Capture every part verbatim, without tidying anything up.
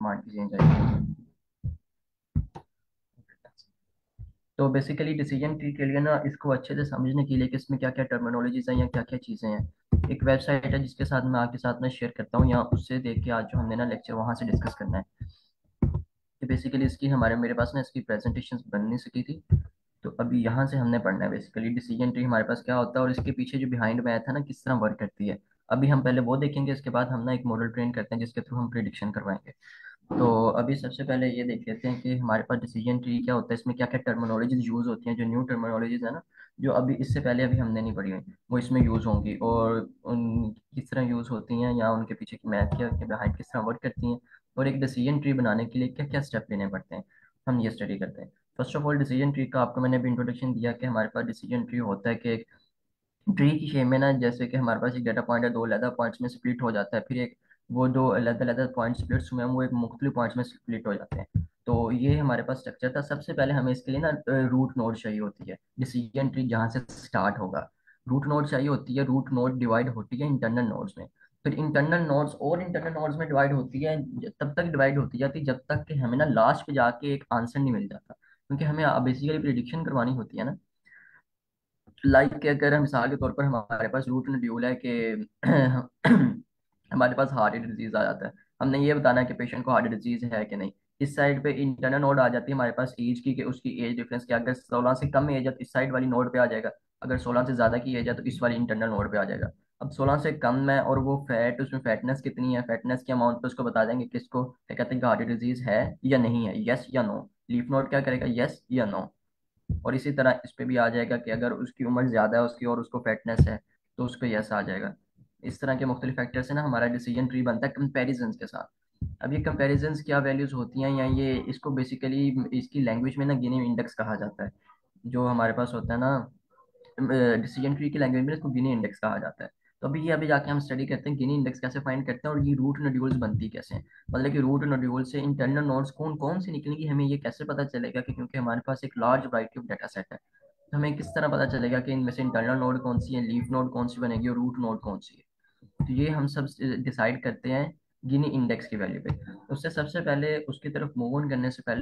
Command की change आएगी। तो बेसिकली डिसीजन ट्री के लिए ना, इसको अच्छे से समझने के लिए कि इसमें क्या क्या टर्मिनोलॉजीज हैं या क्या क्या चीज़ें हैं, एक वेबसाइट है जिसके साथ मैं आपके साथ में शेयर करता हूँ, या उससे देख के आज जो हमने ना लेक्चर वहाँ से डिस्कस करना है। कि बेसिकली इसकी हमारे मेरे पास ना इसकी प्रेजेंटेशन बन नहीं सकी थी, तो अभी यहाँ से हमने पढ़ना है बेसिकली डिसीजन ट्री हमारे पास क्या होता है और इसके पीछे जो बिहाइंड मैथ है ना किस तरह वर्क करती है। अभी हम पहले वो देखेंगे, इसके बाद हम ना एक मॉडल ट्रेन करते हैं जिसके थ्रू हम प्रिडिक्शन करवाएंगे। तो अभी सबसे पहले ये देख लेते हैं कि हमारे पास डिसीजन ट्री क्या होता है, इसमें क्या क्या टर्मिनोलॉजीज यूज होती हैं, जो न्यू टर्मिनोलॉजीज है ना, जो अभी इससे पहले अभी हमने नहीं पढ़ी हुई, वो इसमें यूज होंगी, और उन किस तरह यूज होती हैं या उनके पीछे की मैथ क्या के बिहाइंड किस तरह वर्क करती हैं, और एक डिसीजन ट्री बनाने के लिए क्या क्या स्टेप लेने पड़ते हैं, हम ये स्टडी करते हैं। First of all decision tree का आपको मैंने अभी इंट्रोडक्शन दिया कि हमारे पास डिसीजन ट्री होता है कि ट्री की शेप में ना, जैसे कि हमारे पास एक डाटा पॉइंट है, दो अलग पॉइंट्स में स्प्लिट हो जाता है, फिर एक वो दो अलग अलग पॉइंट स्प्लिट्स हुए हैं वो एक मुख्तलिफ पॉइंट्स में स्प्लिट हो जाते हैं। तो ये हमारे पास स्ट्रक्चर था। सबसे पहले हमें इसके लिए ना रूट नोड चाहिए होती है, डिसीजन ट्री जहाँ से स्टार्ट होगा रूट नोड चाहिए होती है। रूट नोड डिवाइड होती है इंटरनल नोड्स में, फिर इंटरनल नोड्स और इंटरनल नोड्स में डिवाइड होती है, तब तक डिवाइड होती जाती है जब तक कि हमें ना लास्ट पे जाके एक आंसर नहीं मिल जाता, क्योंकि हमें बेसिकली प्रिडिक्शन करवानी होती है ना। लाइक के अगर हम मिसाल के तौर पर हमारे पास रूट नोड्यूल है कि हमारे पास हार्ट डिजीज आ जाता है, हमने ये बताना है कि पेशेंट को हार्ट डिजीज है कि नहीं। इस साइड पे इंटरनल नोड आ जाती है हमारे पास एज की, कि उसकी एज डिफरेंस क्या, अगर सोलह से कम एज है तो इस साइड वाली नोड पे आ जाएगा, अगर सोलह से ज्यादा की एज है तो इस वाली इंटरनल नोड पे आ जाएगा। अब सोलह से कम है और वो फैट, उसमें फैटनेस कितनी है, फैटनेस के अमाउंट पे उसको बता देंगे किसको क्या कहते हैं कि हार्ट डिजीज है या नहीं है, यस या नो। लीफ नोड क्या करेगा, यस या नो। और इसी तरह इस पे भी आ जाएगा कि अगर उसकी उम्र ज्यादा है उसकी और उसको फेटनेस है तो उसको यस आ जाएगा। इस तरह के मुख्तलिफ फैक्टर से ना हमारा डिसीजन ट्री बनता है कंपेरिजन के साथ। अब ये कंपेरिजन क्या वैल्यूज होती हैं, या ये इसको बेसिकली इसकी लैंग्वेज में ना गिनी इंडेक्स कहा जाता है, जो हमारे पास होता है ना डिसीजन ट्री की लैंग्वेज में इसको गिनी इंडेक्स कहा जाता है। तो अभी ये अभी जाके हम स्टडी करते हैं गिनी इंडेक्स कैसे फाइंड करते हैं और ये रूट नोड्यूल्स बनती कैसे हैं। मतलब कि रूट नोड्यूल से इंटरनल नोड्स कौन कौन सी निकलेंगी हमें ये कैसे पता चलेगा, कि क्योंकि हमारे पास एक large variety of data set है, तो हमें किस तरह पता चलेगा कि इनमें से इंटरनल नोड कौन सी है, लीफ नोड कौन सी बनेगी और रूट नोड कौन सी है। तो ये हम सब डिसाइड करते हैं गिनी इंडेक्स की वैल्यू पे। उससे सबसे पहले उसकी तरफ मूव ऑन करने से पहले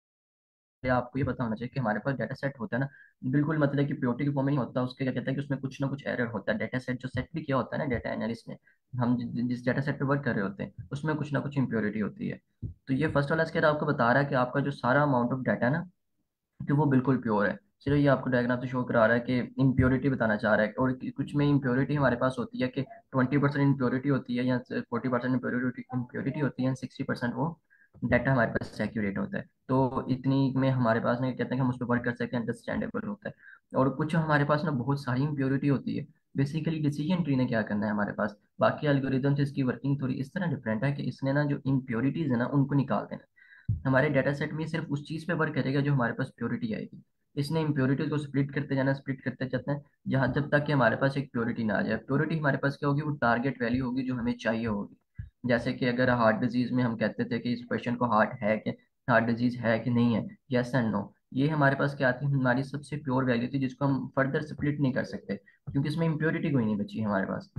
आपको ये पता होना चाहिए कि हमारे पास डाटा सेट होता है ना, बिल्कुल मतलब कि प्योरिटी के फॉर्म में नहीं होता, उसके क्या कहते हैं कि उसमें कुछ ना कुछ एरर होता है। डाटा सेट जो सेट भी किया होता है ना डाटा एनालिस्ट ने, हम जि- जिस डाटा सेट पे वर्क कर रहे होते हैं उसमें कुछ ना कुछ इम्प्योरिटी होती है। तो ये फर्स्ट वाला स्केल आपको बता रहा है कि आपका जो सारा अमाउंट ऑफ डाटा है ना, कि वो बिल्कुल प्योर है। सिर्फ ये आपको डायग्राम से शो करा रहा है कि इम्प्योरिटी बताना चाह रहा है, और कि- कुछ में इम्प्योरिटी हमारे पास होती है कि ट्वेंटी परसेंट इम्प्योरिटी होती है या फोर्टी परसेंट इम्प्योरिटी इम्प्योरिटी होती है, सिक्सटी परसेंट वो डाटा हमारे पास एक्यूरेट होता है। तो इतनी में हमारे पास ना कहते हैं कि हम उस पर वर्क कर सकते हैं, अंडरस्टैंडेबल होता है। और कुछ हमारे पास ना बहुत सारी इम्प्योरिटी होती है। बेसिकली डिसीजन ट्री ने क्या करना है हमारे पास, बाकी एल्गोरिदम से इसकी वर्किंग थोड़ी इस तरह डिफरेंट है कि इसने ना जो इम्प्योरिटीज है ना उनको निकाल देना है। हमारे डाटा सेट में सिर्फ उस चीज पे वर्क करेगा जो हमारे पास प्योरिटी आएगी। इसने इम्प्योरिटीज को स्प्लिट करते जाना, स्प्लिट करते जाते हैं, जहां जब तक कि हमारे पास एक प्योरिटी ना आ जाए। प्योरिटी हमारे पास क्या होगी, वो टारगेट वैल्यू होगी जो हमें चाहिए होगी। जैसे कि अगर हार्ट डिजीज में हम कहते थे कि इस पेशेंट को हार्ट है कि हार्ट डिजीज है कि नहीं है, यस एंड नो, ये हमारे पास क्या थी, हमारी सबसे प्योर वैल्यू थी जिसको हम फर्दर स्प्लिट नहीं कर सकते, क्योंकि इसमें इम्प्योरिटी कोई नहीं बची हमारे पास।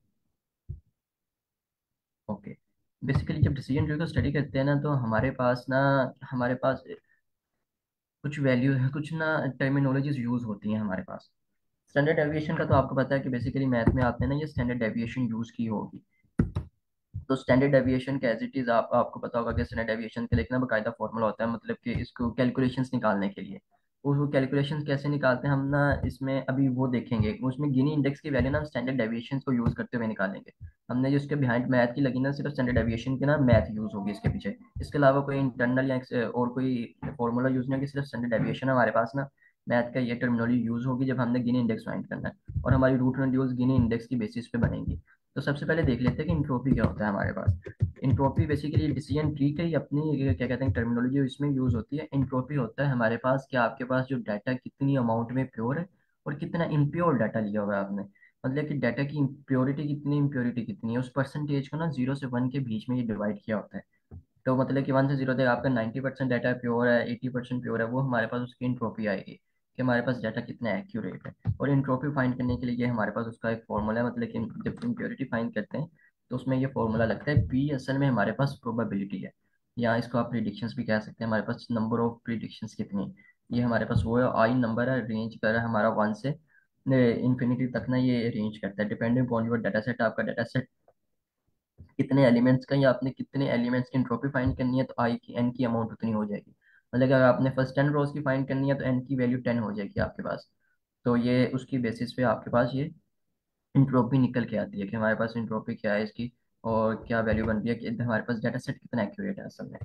ओके। बेसिकली जब डिसीजन ट्री को स्टडी करते हैं ना, तो हमारे पास ना हमारे पास कुछ वैल्यू है, कुछ ना टर्मिनोलॉजीज यूज होती हैं हमारे पास। स्टैंडर्ड डेविएशन का तो आपको पता है कि बेसिकली मैथ में आते हैं ना, ये स्टैंडर्ड डेविएशन यूज की होगी। तो स्टैंडर्ड डेविएशन का एज इट इज आप आपको पता होगा कि स्टैंडर्ड डेविएशन के लिए एक ना बाकायदा फॉर्मूला होता है, मतलब कि इसको कैलकुलेशंस निकालने के लिए। और वो कैलकुलेशंस कैसे निकालते हैं हम ना इसमें अभी वो देखेंगे, उसमें गिनी इंडेक्स की वैल्यू ना हम स्टैंडर्ड डेविएशन को यूज करते हुए निकालेंगे। हमने जो इसके बिहाइंड मैथ की लगी ना, सिर्फ स्टैंडर्ड डेविएशन की ना मैथ यूज होगी इसके पीछे, इसके अलावा कोई इंटरनल या ex- और कोई फॉर्मूला यूज नहीं होगी, सिर्फ स्टैंडर्ड डेविएशन हमारे पास ना मैथ का ये टर्मिनोलॉजी यूज होगी जब हमने गिनी इंडेक्स फाइंड करना है, और हमारी रूट रेडियस गिनी इंडेक्स की बेसिस पे बनेगी। तो सबसे पहले देख लेते हैं कि इंट्रोपी क्या होता है हमारे पास। इंट्रोपी बेसिकली डिसीजन ट्री की अपनी ये क्या कहते हैं टर्मिनोलॉजी इसमें यूज होती है। इंट्रोपी होता है हमारे पास कि आपके पास जो डाटा कितनी अमाउंट में प्योर है और कितना इम्प्योर डाटा लिया हुआ है आपने, मतलब कि डाटा की प्योरिटी कितनी इम्प्योरिटी कितनी है, उस परसेंटेज को ना जीरो से वन के बीच में ये डिवाइड किया होता है। तो मतलब कि वन से जीरो तक आपका नाइन्टी परसेंट डाटा प्योर है, एटी परसेंट प्योर है, वो हमारे पास उसकी इंट्रोपी आएगी कि हमारे पास डाटा कितना एक्यूरेट है। और इंट्रोपी फाइंड करने के लिए ये हमारे पास उसका एक फॉर्मूला है, मतलब कि जब इम्प्योरिटी फाइंड करते हैं तो उसमें ये फॉर्मूला लगता है, पी असल में हमारे पास प्रोबेबिलिटी है। या इसको आप प्रिडिक्शंस भी कह सकते हैं। हमारे पास नंबर ऑफ प्रिडिक्शंस कितनी, ये हमारे पास वो है, आई नंबर है, रेंज कर रहा है हमारा वन से इन्फिनिटी तक ना, ये रेंज करता है depending upon your data set. आपका डाटा सेट कितने एलिमेंट्स का, या आपने कितने एलिमेंट्स की एंट्रोपी फाइंड करनी है, तो आई की एन की अमाउंट उतनी हो जाएगी। मतलब कि अगर आपने फर्स्ट टेन रोज की फाइंड करनी है तो एन की वैल्यू टेन हो जाएगी आपके पास। तो ये उसकी बेसिस पे आपके पास ये इंट्रोपी निकल के आती है कि हमारे पास इंट्रोपी क्या है इसकी, और क्या वैल्यू बन रही है कि हमारे पास डाटा सेट कितना एक्यूरेट है असल में।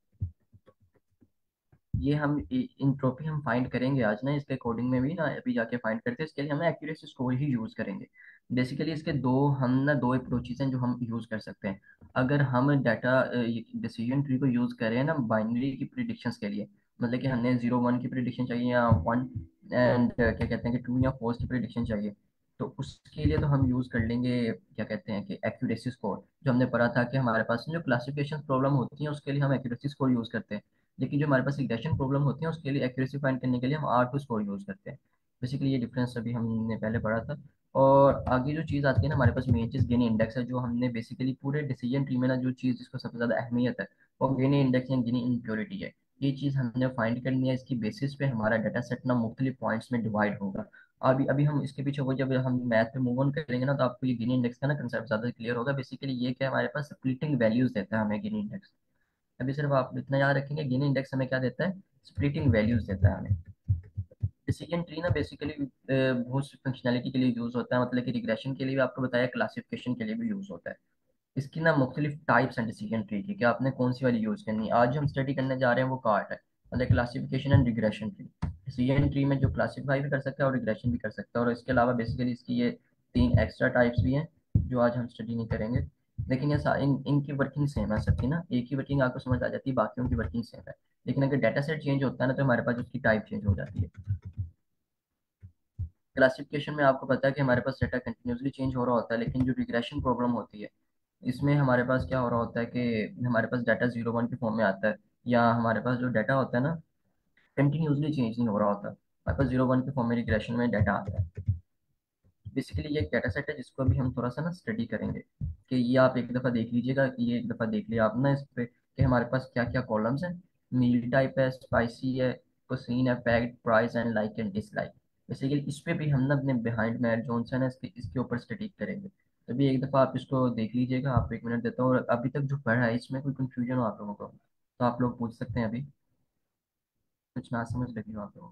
ये हम इंट्रोपी हम फाइंड करेंगे आज ना, इसके कोडिंग में भी ना अभी जाके फाइंड करते हैं। इसके लिए हम एक्यूरेसी स्कोर ही यूज करेंगे। बेसिकली इसके दो हम ना दो अप्रोचेस हैं जो हम यूज कर सकते हैं। अगर हम डाटा डिसीजन ट्री को यूज करें ना बाइनरी की प्रिडिक्शंस के लिए, मतलब कि हमें जीरो वन की प्रिडिक्शन चाहिए या वन एंड क्या कहते हैं कि टू या फोर की प्रिडिक्शन चाहिए, तो उसके लिए तो हम यूज कर लेंगे क्या कहते हैं कि एक्यूरेसी स्कोर। जो हमने पढ़ा था कि हमारे पास जो क्लासिफिकेशन प्रॉब्लम होती है उसके लिए हम एक्यूरेसी स्कोर यूज करते हैं, लेकिन जो हमारे पास रिग्रेशन प्रॉब्लम होती है उसके लिए एक्यूरेसी फाइंड करने के लिए हम आर टू स्कोर यूज करते हैं। बेसिकली ये डिफरेंस अभी हमने पहले पढ़ा था। और आगे जो चीज़ आती है ना हमारे पास मेन चीज़ गिनी इंडेक्स है, जो हमने बेसिकली पूरे डिसीजन ट्री में ना जो चीज़ जिसको सबसे ज़्यादा अहमियत है वो गिनी इंडेक्स या गिनी इम्प्योरिटी है। ये चीज़ हमने फाइंड करनी है, इसकी बेसिस पे हमारा डाटा सेट ना मुख्तलिफ पॉइंट्स में डिवाइड होगा। अभी अभी हम इसके पीछे वो जब हम मैथ पे मूव ऑन करेंगे ना तो आपको ये गिनी इंडेक्स का ना कंसेप्ट ज़्यादा क्लियर होगा। बेसिकली ये क्या है, हमारे पास स्प्लिटिंग वैल्यूज देता है हमें गिनी इंडेक्स। अभी सिर्फ आप इतना याद रखेंगे, गिनी इंडेक्स हमें क्या देता है, स्प्लिटिंग वैल्यूज देता है हमें। डिसीजन ट्री ना बेसिकली बहुत सी फंक्शनैलिटी के लिए यूज होता है, मतलब कि रिग्रेशन के लिए भी आपको बताया, क्लासिफिकेशन के लिए भी यूज होता है। इसकी ना मुख्तलिफ टाइप्स हैं डिसीजन ट्री की, कि आपने कौन सी वाली यूज करनी है। आज जो हम स्टडी करने जा रहे हैं वो कार्ट है, मतलब classification and regression tree. Decision tree में जो क्लासीफाई भी कर सकता है और रिग्रेशन भी कर सकता है, और इसके अलावा बेसिकली इसकी ये तीन एक्स्ट्रा टाइप्स भी हैं जो आज हम स्टडी नहीं करेंगे। लेकिन ये सा- इन इनकी वर्किंग सेम है सबकी ना, एक ही वर्किंग आपको समझ आ जाती है, बाकियों की वर्किंग सेम है। लेकिन अगर डाटा सेट चेंज होता है ना तो हमारे पास उसकी टाइप चेंज हो जाती है। क्लासिफिकेशन में आपको पता है कि हमारे पास डाटा कंटिन्यूसली चेंज हो रहा होता है, लेकिन जो रिग्रेशन प्रॉब्लम होती है इसमें हमारे पास क्या हो रहा होता है कि हमारे पास डाटा जीरो वन के फॉर्म में आता है, या हमारे पास जो डाटा होता है ना कंटिन्यूसली चेंज नहीं हो रहा होता, हमारे पास जीरो वन के फॉर्म में रिग्रेशन में डाटा आता है। बेसिकली ये एक डाटा सेट है जिसको अभी हम थोड़ा सा ना स्टडी करेंगे, कि ये आप एक दफ़ा देख लीजिएगा, कि ये एक दफ़ा देख लिया आप ना इस पे कि हमारे पास क्या क्या कॉलम्स हैं। मील टाइप है, स्पाइसी है, कुसीन है, fact, price and like and dislike. Basically इस पे भी हम ना अपने बिहाइंड मैट जॉनसन है इसके इसके ऊपर स्टडी करेंगे। तो अभी एक दफ़ा आप इसको देख लीजिएगा, आपको एक मिनट देता हूँ, और अभी तक जो पढ़ा है इसमें कोई कंफ्यूजन हो आप लोगों को तो आप लोग पूछ सकते हैं अभी, कुछ ना समझ लगी हो आप लोगों को।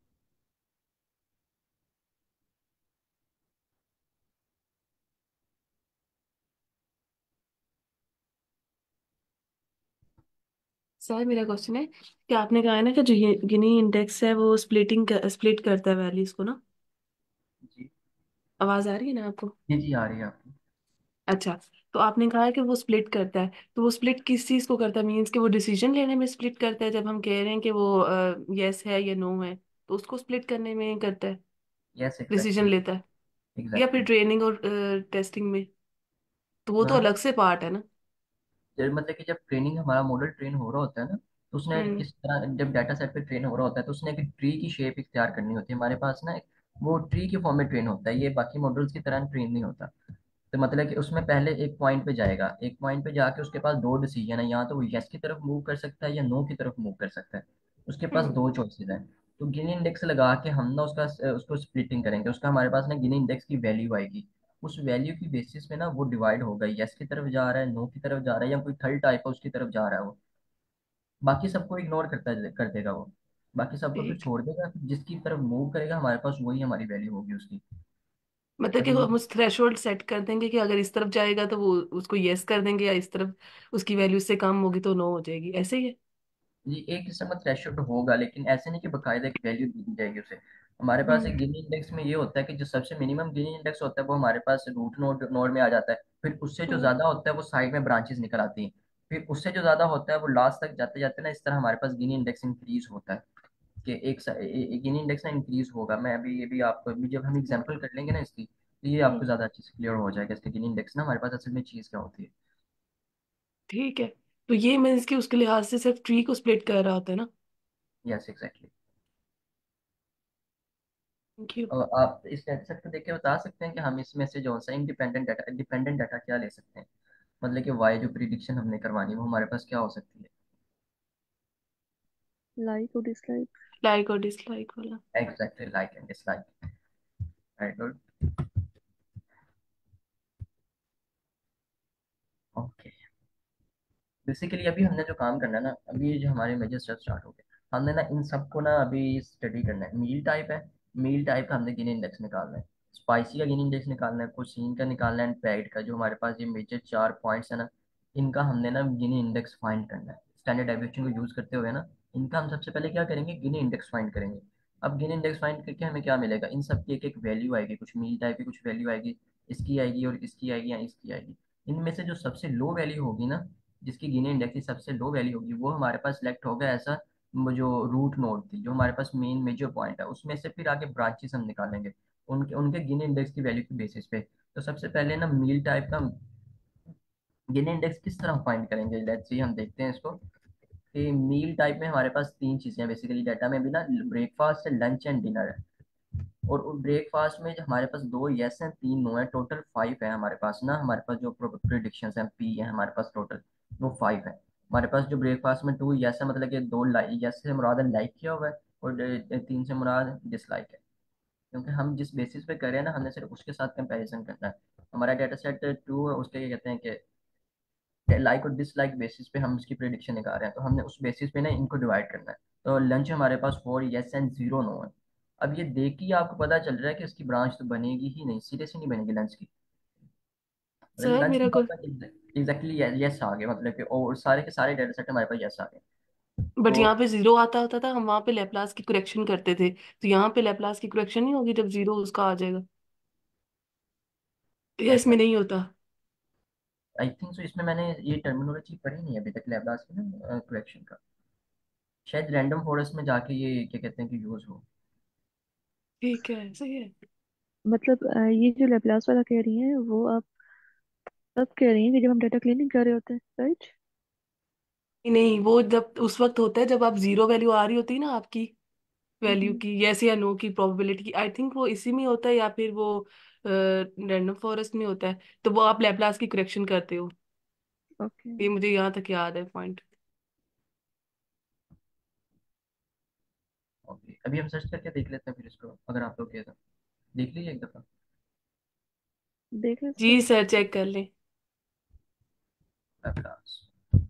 सर मेरा क्वेश्चन है कि आपने कहा है ना कि जो ये गिनी इंडेक्स है वो स्प्लिटिंग कर, स्प्लिट करता है वैल्यूज को ना। जी आवाज आ रही है ना आपको? जी जी आ रही है आपकी। अच्छा। तो आपने कहा है कि वो स्प्लिट करता है, तो वो स्प्लिट किस चीज को करता है? मीन्स कि वो डिसीजन लेने में स्प्लिट करता है, जब हम कह रहे हैं कि वो यस है या नो है तो उसको स्प्लिट करने में करता है, यस डिसीजन एग्जैक्टली। लेता है? या फिर एग्जैक्टली। ट्रेनिंग और टेस्टिंग में? तो वो तो अलग से पार्ट है ना। जब मतलब कि जब ट्रेनिंग हमारा मॉडल ट्रेन हो रहा होता है ना, तो उसने हम्म। किस तरह जब डाटा सेट पे ट्रेन हो रहा होता है तो उसने एक ट्री की शेप इख्तियार करनी होती है हमारे पास ना, एक वो ट्री के फॉर्म में ट्रेन होता है, ये बाकी मॉडल्स की तरह ट्रेन नहीं होता। तो मतलब कि उसमें पहले एक पॉइंट पे जाएगा, एक पॉइंट पे जाके उसके पास दो डिसीजन है, या तो वो यस की तरफ मूव कर सकता है या नो की तरफ मूव कर सकता है। उसके पास हम्म। दो चॉइसेस हैं। तो गिनी इंडेक्स लगा के हम ना उसका उसको स्प्लिटिंग करेंगे, उसका हमारे पास ना गिनी इंडेक्स की वैल्यू आएगी। उस वैल्यू की बेसिस पे ना वो डिवाइड होगा, यस की तरफ जा रहा है, नो की तरफ जा रहा है, या कोई थर्ड टाइप है उसकी तरफ जा रहा है वो। बाकी सबको इग्नोर करता कर देगा वो, बाकी सबको फिर ठीक। छोड़ देगा, जिसकी तरफ मूव करेगा हमारे पास वही हमारी वैल्यू होगी उसकी। मतलब कि अभी हम उस थ्रेशोल्ड सेट कर देंगे कि अगर इस तरफ जाएगा तो वो उसको यस कर देंगे, या इस तरफ उसकी वैल्यू से कम होगी तो नो हो जाएगी, ऐसे ही है? ये एक किस्म का थ्रेशोल्ड होगा, लेकिन ऐसे नहीं कि बकायदा एक वैल्यू दी जाएगी उसे। हमारे पास हम्म। एक गिनी इंडेक्स में ये होता है कि जो सबसे मिनिमम गिनी इंडेक्स होता है वो हमारे पास रूट नोड नोड में आ जाता है, फिर उससे जो हम्म। ज्यादा होता है वो साइड में ब्रांचेस निकल आती हैं, फिर उससे जो ज्यादा होता है वो लास्ट तक जाते जाते ना इस तरह हमारे पास गिनी इंडेक्स इंक्रीज होता है, कि एक गिनी इंडेक्स ना इंक्रीज होगा। मैं अभी ये भी आपको अभी जब हम एग्जांपल कर लेंगे ना इसकी, तो ये हम्म। आपको ज्यादा अच्छे से क्लियर हो जाएगा इसके गिनी इंडेक्स ना हमारे पास असल में चीज क्या होती है। ठीक है। तो ये मीन्स कि उसके लिहाज से सिर्फ ट्री को स्प्लिट कर रहा होता है ना। Yes exactly. Thank you. और आप इस डेटासेट को देख के बता सकते हैं कि हम इसमें से जो सा इंडिपेंडेंट डाटा डिपेंडेंट डाटा क्या ले सकते हैं, मतलब कि वाई जो प्रिडिक्शन हमने करवानी है वो हमारे पास क्या हो सकती है। लाइक और डिसलाइक। लाइक और डिसलाइक वाला। Exactly, like and dislike. Very good. Okay, basically अभी हमने जो काम करना है ना, अभी ये जो हमारे मेजर स्टेप स्टार्ट हो गए, हमने ना इन सबको ना अभी स्टडी करना है। मील टाइप है, मील टाइप का हमने गिनी इंडेक्स निकालना है, स्पाइसी का गिनी इंडेक्स निकालना है, कुजीन का निकालना है, एंड पैड का। जो हमारे पास ये मेजर चार पॉइंट्स है ना, इनका हमने ना गिनी इंडेक्स फाइंड करना है स्टैंडर्ड डेविएशन को यूज करते हुए ना। इनका हम सबसे पहले क्या करेंगे, गिनी इंडेक्स फाइंड करेंगे। अब गिनी इंडेक्स फाइंड करके हमें क्या मिलेगा, इन सब की एक एक वैल्यू आएगी, कुछ मील टाइप की कुछ वैल्यू आएगी, इसकी आएगी और इसकी आएगी या इसकी आएगी। इनमें से जो सबसे लो वैल्यू होगी ना, जिसकी गिनी इंडेक्स की सबसे लो वैल्यू होगी, वो हमारे पास सिलेक्ट होगा ऐसा। वो जो रूट नोड थी, जो हमारे पास मेन मेजर पॉइंट है, उसमें से फिर आगे ब्रांचेस हम निकालेंगे उनके उनके गिनी इंडेक्स की वैल्यू के बेसिस पे। तो सबसे पहले ना मील टाइप का गिनी इंडेक्स किस तरह फाइंड करेंगे, लेट्स सी हम देखते हैं इसको। कि मील टाइप में हमारे पास तीन चीजें हैं बेसिकली डाटा में भी ना, ब्रेकफास्ट है, लंच एंड डिनर है। और ब्रेकफास्ट में जो हमारे पास दो यस हैं, तीन नो है, टोटल फाइव है हमारे पास ना। हमारे पास जो प्रिडिक्शन है पी है हमारे पास टोटल, वो फाइव है हमारे पास। जो ब्रेकफास्ट में टू यस है, मतलब कि दो लाइक, यस से मुराद लाइक किया हुआ है, और अ, तीन से मुराद डिसलाइक है। क्योंकि हम जिस बेसिस पे कर रहे हैं ना, हमने सिर्फ उसके साथ कंपैरिजन करना है। हमारा डाटा सेट टू है, उसके क्या कहते हैं कि लाइक और डिसलाइक बेसिस पे हम इसकी प्रिडिक्शन निकाल रहे हैं, तो हमने उस बेसिस पे ना इनको डिवाइड करना है। तो लंच हमारे पास four yes and zero no है। अब ये देख के ही आपको पता चल रहा है कि इसकी ब्रांच तो बनेगी ही नहीं, सीधे से नहीं बनेगी लंच की। मतलब सर लंच की मेरा को, बात एग्जैक्टली यस आ गए, मतलब कि और सारे के सारे डेटा सेट हमारे पास यस आ गए। बट तो यहाँ पे जीरो आता होता था, हम वहां पे लेप्लास की करेक्शन करते थे, तो यहाँ पे लेप्लास की करेक्शन नहीं होगी जब जीरो उसका आ जाएगा, या ऐसा इसमें नहीं होता? आई थिंक सो, इसमें मैंने ये टर्मिनोलॉजी पढ़ी नहीं है अभी तक लैबलास की ना करेक्शन का। शायद रैंडम फॉरेस्ट में जाके ये क्या कहते हैं कि यूज हो। ठीक है, सही है। मतलब अ, ये जो लेप्लास वाला कह रही हैं वो आप तब कह रही हैं कि जब हम डाटा क्लीनिंग कर रहे होते हैं, राइट? नहीं, वो जब उस वक्त होता है जब आप जीरो वैल्यू आ रही होती है ना आपकी वैल्यू हम्म। की, यस या नो की प्रोबेबिलिटी की, आई थिंक वो इसी में होता है या फिर वो रैंडम फॉरेस्ट में होता है, तो वो आप लेप्लास की करेक्शन करते हो। ओके। ये मुझे यहाँ तक याद है पॉइंट। ओके, अभी हम सर्च करके देख लेते हैं फिर इसको, अगर आप लोग किया तो देख लीजिए एक दफा। देख लें जी सर। सर, चेक कर लें। लैपटॉप्स।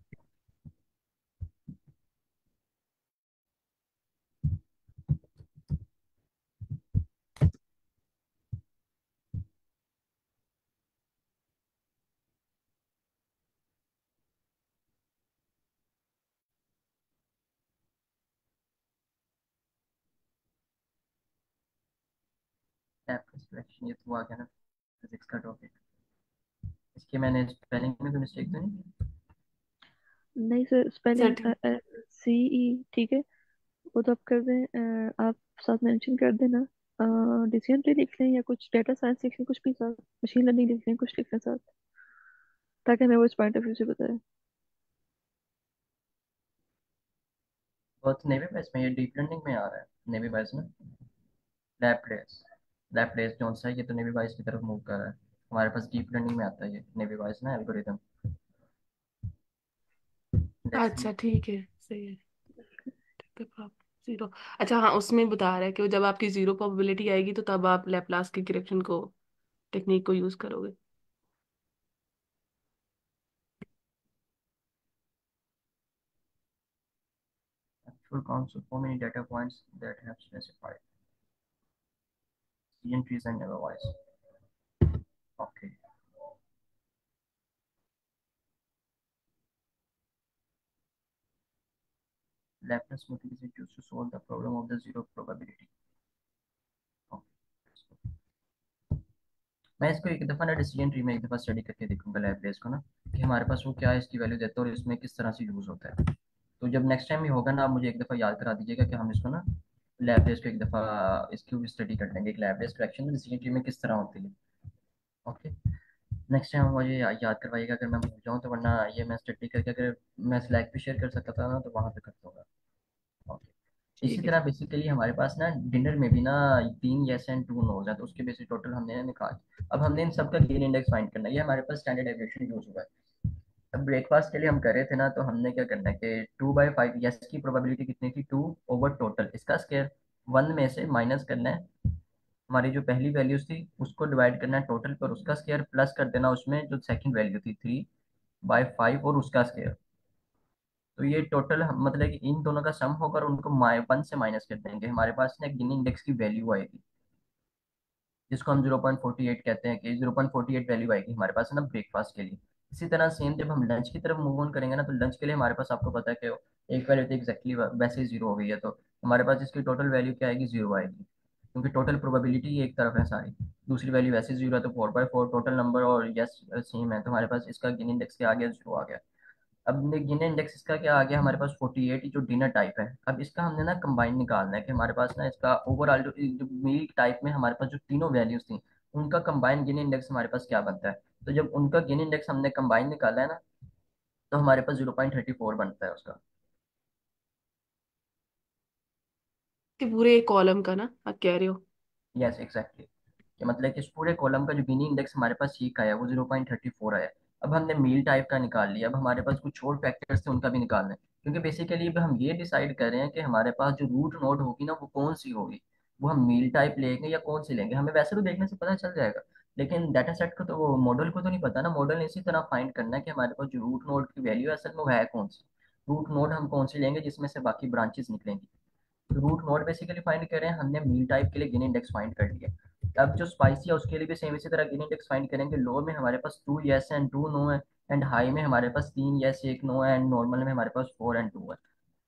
ऐप का सिलेक्शन ये तो आ गया ना, फिजिक्स का टॉपिक। इसके मैंने स्पेलिंग में तो मिस्टेक तो नहीं नहीं सर, सर स्पेलिंग ठीक। सी ई ठीक है। वो तो आप कर दें, अ, आप साथ मेंशन कर देना। डिसीजन ट्री लिख लें या कुछ डाटा साइंस लिख लें, कुछ भी साथ। मशीन लर्निंग लिख लें, कुछ लिख लें साथ, ताकि हमें वो इस पॉइंट ऑफ व्यू से बताए। बहुत। नेवी बेस में ये डीप लर्निंग में आ रहा है, नेवी बेस में लैपलेस। लैपलेस जो सा है, ये तो नेवी बेस की तरफ मूव कर रहा है। हमारे पास डीप लर्निंग में आता है ये नेवी बेस ना एल्गोरिदम। Let's see. अच्छा ठीक है, सही है। जीरो। अच्छा हाँ, उसमें बता रहा है कि वो जब आपकी जीरो प्रोबेबिलिटी आएगी तो तब आप लेप्लास की करेक्शन को, टेक्निक को यूज करोगे। Actual counts of how many data points that have specified entries and otherwise. Okay. Laplace multiplicity is used to solve the problem of the zero probability. Okay. मैं इसको एक दफ़ा ना decision tree में एक दफ़ा स्टडी करके देखूंगा लैपलेस को ना, कि हमारे पास वो क्या है, इसकी वैल्यू देता है और इसमें किस तरह से यूज़ होता है। तो जब नेक्स्ट टाइम ये होगा ना, आप मुझे एक दफ़ा याद करा दीजिएगा कि हम इसको ना लैपलेस को एक दफ़ा इसकी भी स्टडी कर लेंगे, एक लैपलेस करेक्शन डिसीजन ट्री में किस तरह होती है। ओके। नेक्स्ट टाइम मुझे या, याद करवाइएगा अगर मैं भूल जाऊँ तो, वरना ये मैं स्टडी करके अगर मैं स्लैक पे शेयर कर सकता था ना, तो वहाँ पे कर दूंगा। ओके। इसी ठीक है तरह सर। बेसिकली हमारे पास ना डिनर में भी ना तीन यस एंड टू नोज हैं, तो उसके बेसिस टोटल हमने निकाल। अब हमने इन सब का गेन इंडेक्स फाइंड करना है, ये हमारे पास स्टैंडर्ड डेविएशन यूज हुआ है। अब ब्रेकफास्ट के लिए हम कर रहे थे ना, तो हमने क्या करना है कि two two by five, yes की प्रोबेबिलिटी कितनी थी, टू ओवर टोटल इसका स्केयर, वन में से माइनस करना है हमारी जो पहली वैल्यूज थी उसको डिवाइड करना है टोटल पर उसका स्केयर, प्लस कर देना उसमें जो सेकंड वैल्यू थी थ्री बाई फाइव और उसका स्केयर। तो ये टोटल मतलब कि इन दोनों का सम होकर उनको वन से माइनस कर देंगे, हमारे पास ना गिनी इंडेक्स की वैल्यू आएगी जिसको हम जीरो पॉइंट फोर्टी एट कहते हैं कि zero point forty eight value आएगी हमारे पास है ना ब्रेकफास्ट के लिए। इसी तरह सेम जब हम लंच की तरफ मूव ऑन करेंगे ना तो लंच के लिए हमारे पास आपको पता है कि एक वैल्यू तो एग्जैक्टली वैसे ही जीरो हो गई है, तो हमारे पास इसकी टोटल वैल्यू क्या आएगी, जीरो आएगी, क्योंकि टोटल प्रोबेबिलिटी एक तरफ है सारी, दूसरी वैल्यू वैसे जीरो है, तो four by four total number और यस सेम है, तो हमारे पास इसका गिन इंडेक्स क्या आ गया, जीरो आ गया। अब गिने इंडेक्स इसका क्या आ गया हमारे पास फोर्टी एट जो डिनर टाइप है। अब इसका हमने ना कंबाइन निकालना है कि हमारे पास ना इसका ओवरऑल जो, जो मील टाइप में हमारे पास जो तीनों वैल्यूज थी उनका कंबाइन गिने इंडेक्स हमारे पास क्या बनता है। तो जब उनका गिने इंडेक्स हमने कंबाइन निकाला है ना तो हमारे पास जीरो पॉइंट थर्टी फोर बनता है उसका। कि पूरे एक कॉलम का ना आप कह रहे हो? यस एग्जैक्टली, कि मतलब कि इस पूरे कॉलम का जो गिनी इंडेक्स हमारे पास सी का आया वो जीरो पॉइंट थर्टी फोर आया। अब हमने मील टाइप का निकाल लिया, अब हमारे पास कुछ और फैक्टर्स थे उनका भी निकालना है, क्योंकि बेसिकली अब हम ये डिसाइड कर रहे हैं कि हमारे पास जो रूट नोड होगी ना वो कौन सी होगी, वो हम मील टाइप लेंगे या कौन सी लेंगे, हमें वैसे तो देखने से पता चल जाएगा, लेकिन डाटा सेट को तो वो मॉडल को तो नहीं पता ना, मॉडल ने इसी तरह फाइंड करना है कि हमारे पास जो रूट नोड की वैल्यू है असल में वो है कौन सी, रूट नोड हम कौन सी लेंगे जिसमें से बाकी ब्रांचेस निकलेंगी। रूट नोड बेसिकली फाइंड कर रहे हैं हमने, मील टाइप के लिए गिन इंडेक्स फाइंड कर लिया। अब जो स्पाइसी है उसके लिए भी सेम इसी तरह गिन इंडेक्स फाइंड करेंगे, लो में हमारे पास two yes and two no है, एंड हाई में हमारे पास तीन येस एक नो है, एंड नॉर्मल में हमारे पास फोर एंड टू है।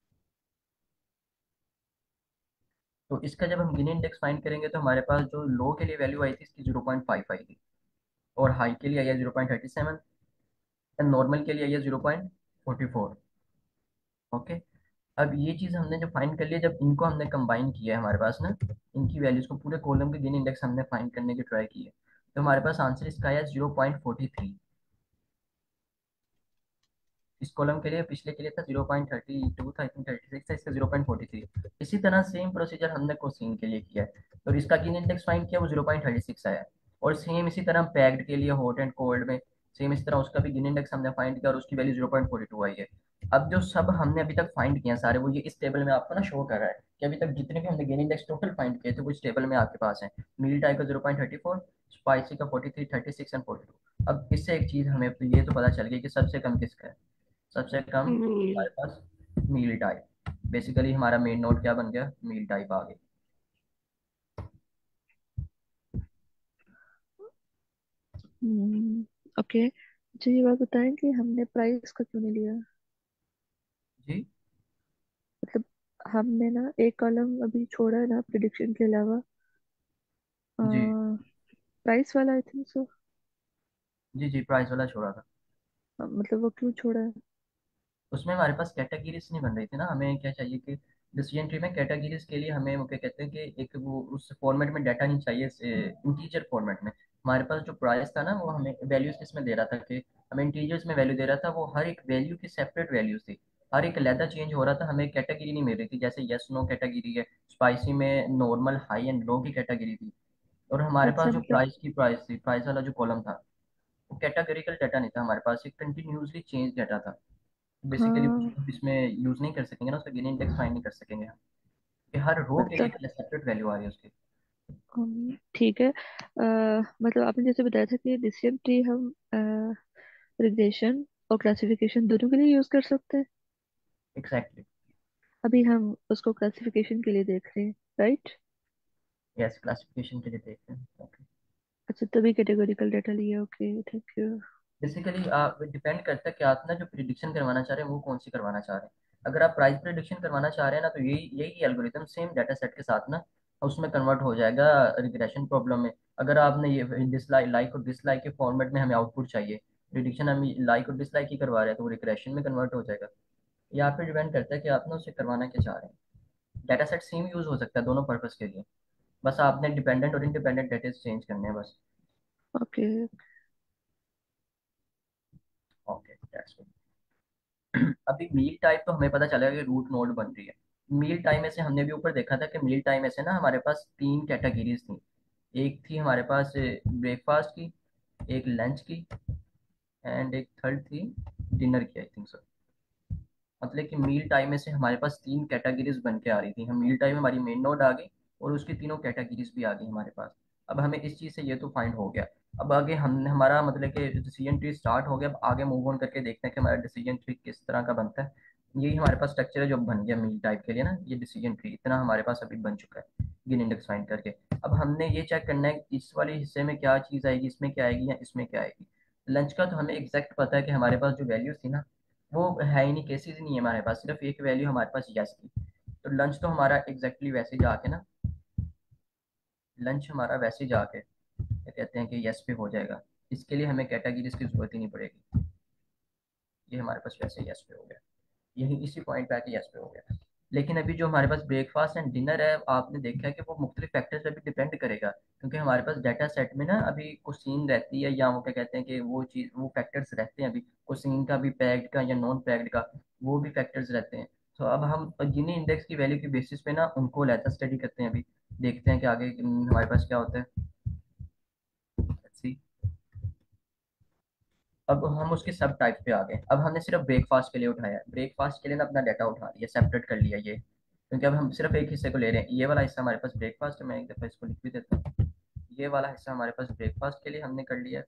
तो इसका जब हम गिन इंडेक्स फाइंड करेंगे तो हमारे पास जो लो के लिए वैल्यू आई थी इसकी जीरो पॉइंट फाइव आई थी, और हाई के लिए आई है zero point thirty seven, and normal के लिए आई है zero point forty four. Okay, अब ये चीज़ हमने जो फाइंड कर लिया, जब इनको हमने कंबाइन किया है हमारे पास ना, इनकी वैल्यूज को पूरे कॉलम के गिन इंडेक्स हमने फाइंड करने की ट्राई की है, तो हमारे पास आंसर इसका आया जीरो पॉइंट फोर्टी थ्री। इस कॉलम के लिए, पिछले के लिए था जीरो पॉइंट थर्टी टू था, आई थिंक थर्टी सिक्स था, इसका जीरो पॉइंट फोर्टी थ्री। इसी तरह सेम प्रोसीजर हमने कोसिन के लिए किया है, तो इसका गिन इंडेक्स फाइंड किया वो जीरो पॉइंट थर्टी सिक्स आया है। और सेम इसी तरह पैक्ड के लिए हॉट एंड कोल्ड में सेम इसी तरह उसका भी गिन इंडेक्स हमने फाइंड किया और उसकी value zero point forty two आई है। अब जो सब हमने अभी तक फाइंड किया सारे वो ये इस टेबल में आपको ना शो कर रहा है कि अभी तक जितने भी हमने गेन इंडेक्स टोटल फाइंड किए थे वो इस टेबल में आपके पास है। मील टाइप का zero point thirty four, spicy का forty three, thirty six and forty two. अब इससे एक चीज़ हमें तो ये तो पता चल गई कि सबसे कम किसका है, सबसे कम मील। हमारे पास मील टाइप। बेसिकली हमारा मेन नोड क्या बन गया, मील टाइप आ गई। हम्म। ओके, मुझे ये बात बताएं कि हमने प्राइस का क्यों नहीं लिया। जी मतलब हमने ना एक कॉलम अभी छोड़ा है ना प्रिडिक्शन के अलावा, जी प्राइस वाला I think so. Ji ji price वाला छोड़ा था। मतलब वो क्यों छोड़ा है। उसमें हमारे पास कैटेगरीज नहीं बन रही थी ना, हमें क्या चाहिए कि डिसीजन ट्री में कैटेगरीज के लिए हमें वो क्या कहते हैं कि एक वो उस फॉर्मेट में डाटा नहीं चाहिए, इंटीजर फॉर्मेट में। हमारे पास जो प्राइस था ना वो हमें वैल्यूज किसमें दे रहा था कि हमें इंटीजर्स में वैल्यू दे रहा था, वो हर एक वैल्यू की सेपरेट वैल्यूज थी, हर एक अलहदा चेंज हो रहा था, हमें कैटेगरी नहीं मिल रही थी, जैसे यस नो कैटेगरी है, स्पाइसी में नॉर्मल हाई एंड लो की कैटेगरी थी। और हमारे पास अच्छा जो मतलब। प्राइस की प्राइस थी, प्राइस वाला जो कॉलम था वो कैटेगरिकल डाटा नहीं था हमारे पास, एक कंटिन्यूसली चेंज डाटा था। बेसिकली हाँ इसमें यूज नहीं कर सकेंगे ना, उसका गेन इंडेक्स फाइंड नहीं कर सकेंगे हम, कि हर रो के लिए मतलब सेपरेट वैल्यू आ रही है उसकी। हम ठीक है, अ, मतलब आपने जैसे बताया था कि डिसीजन ट्री हम रिग्रेशन और क्लासिफिकेशन दोनों के लिए यूज कर सकते हैं। एग्जैक्टली। अभी हम उसको क्लासिफिकेशन के लिए देख रहे हैं, राइट। यस क्लासिफिकेशन के लिए देखते हैं, ओके। अच्छा, तभी कैटेगोरिकल डाटा लिया, ओके थैंक यू। बेसिकली आप डिपेंड करता है कि आप ना जो प्रिडिक्शन करवाना चाह रहे हैं वो कौन सी करवाना चाह रहे हैं। अगर आप प्राइस प्रिडिक्शन करवाना चाह रहे हैं ना तो यही यही एल्गोरिथम सेम डाटा सेट के साथ ना उसमें कन्वर्ट हो जाएगा रिग्रेशन प्रॉब्लम में। अगर आपने ये डिसलाइक लाइक और डिसलाइक के फॉर्मेट में हमें आउटपुट चाहिए, प्रिडिक्शन हम लाइक और डिसलाइक ही करवा रहे हैं तो वो रिग्रेशन में कन्वर्ट हो जाएगा। यहाँ पे डिपेंड करता है कि आप ना उसे करवाना क्या चाह रहे हैं। डाटा सेट सेम यूज हो सकता है दोनों पर्पस के लिए, बस आपने डिपेंडेंट और इंडिपेंडेंट डेटा चेंज करने हैं बस। ओके। Okay that's good. अभी मील टाइप तो हमें पता चलेगा कि रूट नोड बन रही है। मील टाइम में से हमने भी ऊपर देखा था कि मील टाइम में से ना हमारे पास तीन कैटेगरीज थी, एक थी हमारे पास ब्रेकफास्ट की, एक लंच की, एंड एक थर्ड थी डिनर की आई थिंक सो। मतलब कि मील टाइम में से हमारे पास तीन कैटेगरीज बन के आ रही थी। हम मील टाइम में हमारी मेन नोड आ गई और उसकी तीनों कैटेगरीज भी आ गई हमारे पास। अब हमें इस चीज़ से ये तो फाइंड हो गया। अब आगे हम हमारा मतलब कि डिसीजन ट्री स्टार्ट हो गया। अब आगे मूव ऑन करके देखते हैं कि हमारा डिसीजन ट्री किस तरह का बनता है। यही हमारे पास स्ट्रक्चर है जो बन गया मील टाइप के लिए ना, ये डिसीजन ट्री इतना हमारे पास अभी बन चुका है गिन इंडेक्स फाइंड करके। अब हमने ये चेक करना है कि इस वाले हिस्से में क्या चीज़ आएगी, इसमें क्या आएगी या इसमें क्या आएगी। लंच का तो हमें एग्जैक्ट पता है कि हमारे पास जो वैल्यूज थी ना वो है ही नहीं, केसेस ही नहीं है हमारे पास, सिर्फ एक वैल्यू हमारे पास यस की। तो लंच तो हमारा एग्जैक्टली वैसे जाके ना, लंच हमारा वैसे जाके क्या कहते हैं कि यस पे हो जाएगा। इसके लिए हमें कैटेगरीज की जरूरत ही नहीं पड़ेगी। ये हमारे पास वैसे यस पे हो गया, यही इसी पॉइंट पे आके यस पे हो गया। लेकिन अभी जो हमारे पास ब्रेकफास्ट एंड डिनर है, आपने देखा है कि वो मुख्तलिफ फैक्टर्स पे भी डिपेंड करेगा, क्योंकि हमारे पास डाटा सेट में ना अभी कुसीन रहती है, या वो क्या कहते हैं कि वो चीज़ वो फैक्टर्स रहते हैं अभी, कुसीन का भी, पैक्ड का या नॉन पैक्ड का, वो भी फैक्टर्स रहते हैं। तो अब हम गिनी इंडेक्स की वैल्यू की बेसिस पे ना उनको लेकर स्टडी करते हैं अभी। देखते हैं कि आगे हमारे पास क्या होता है। Let's see। अब हम उसके सब टाइप पे आ गए। अब हमने सिर्फ ब्रेकफास्ट के लिए उठाया है, ब्रेकफास्ट के लिए ना अपना डाटा उठा लिया, सेपरेट कर लिया ये, क्योंकि अब हम सिर्फ एक हिस्से को ले रहे हैं। ये वाला हिस्सा हमारे पास ब्रेकफास्ट है, मैं एक दफ़ा इसको लिख भी देता हूँ। ये वाला हिस्सा हमारे पास ब्रेकफास्ट के लिए हमने कर लिया।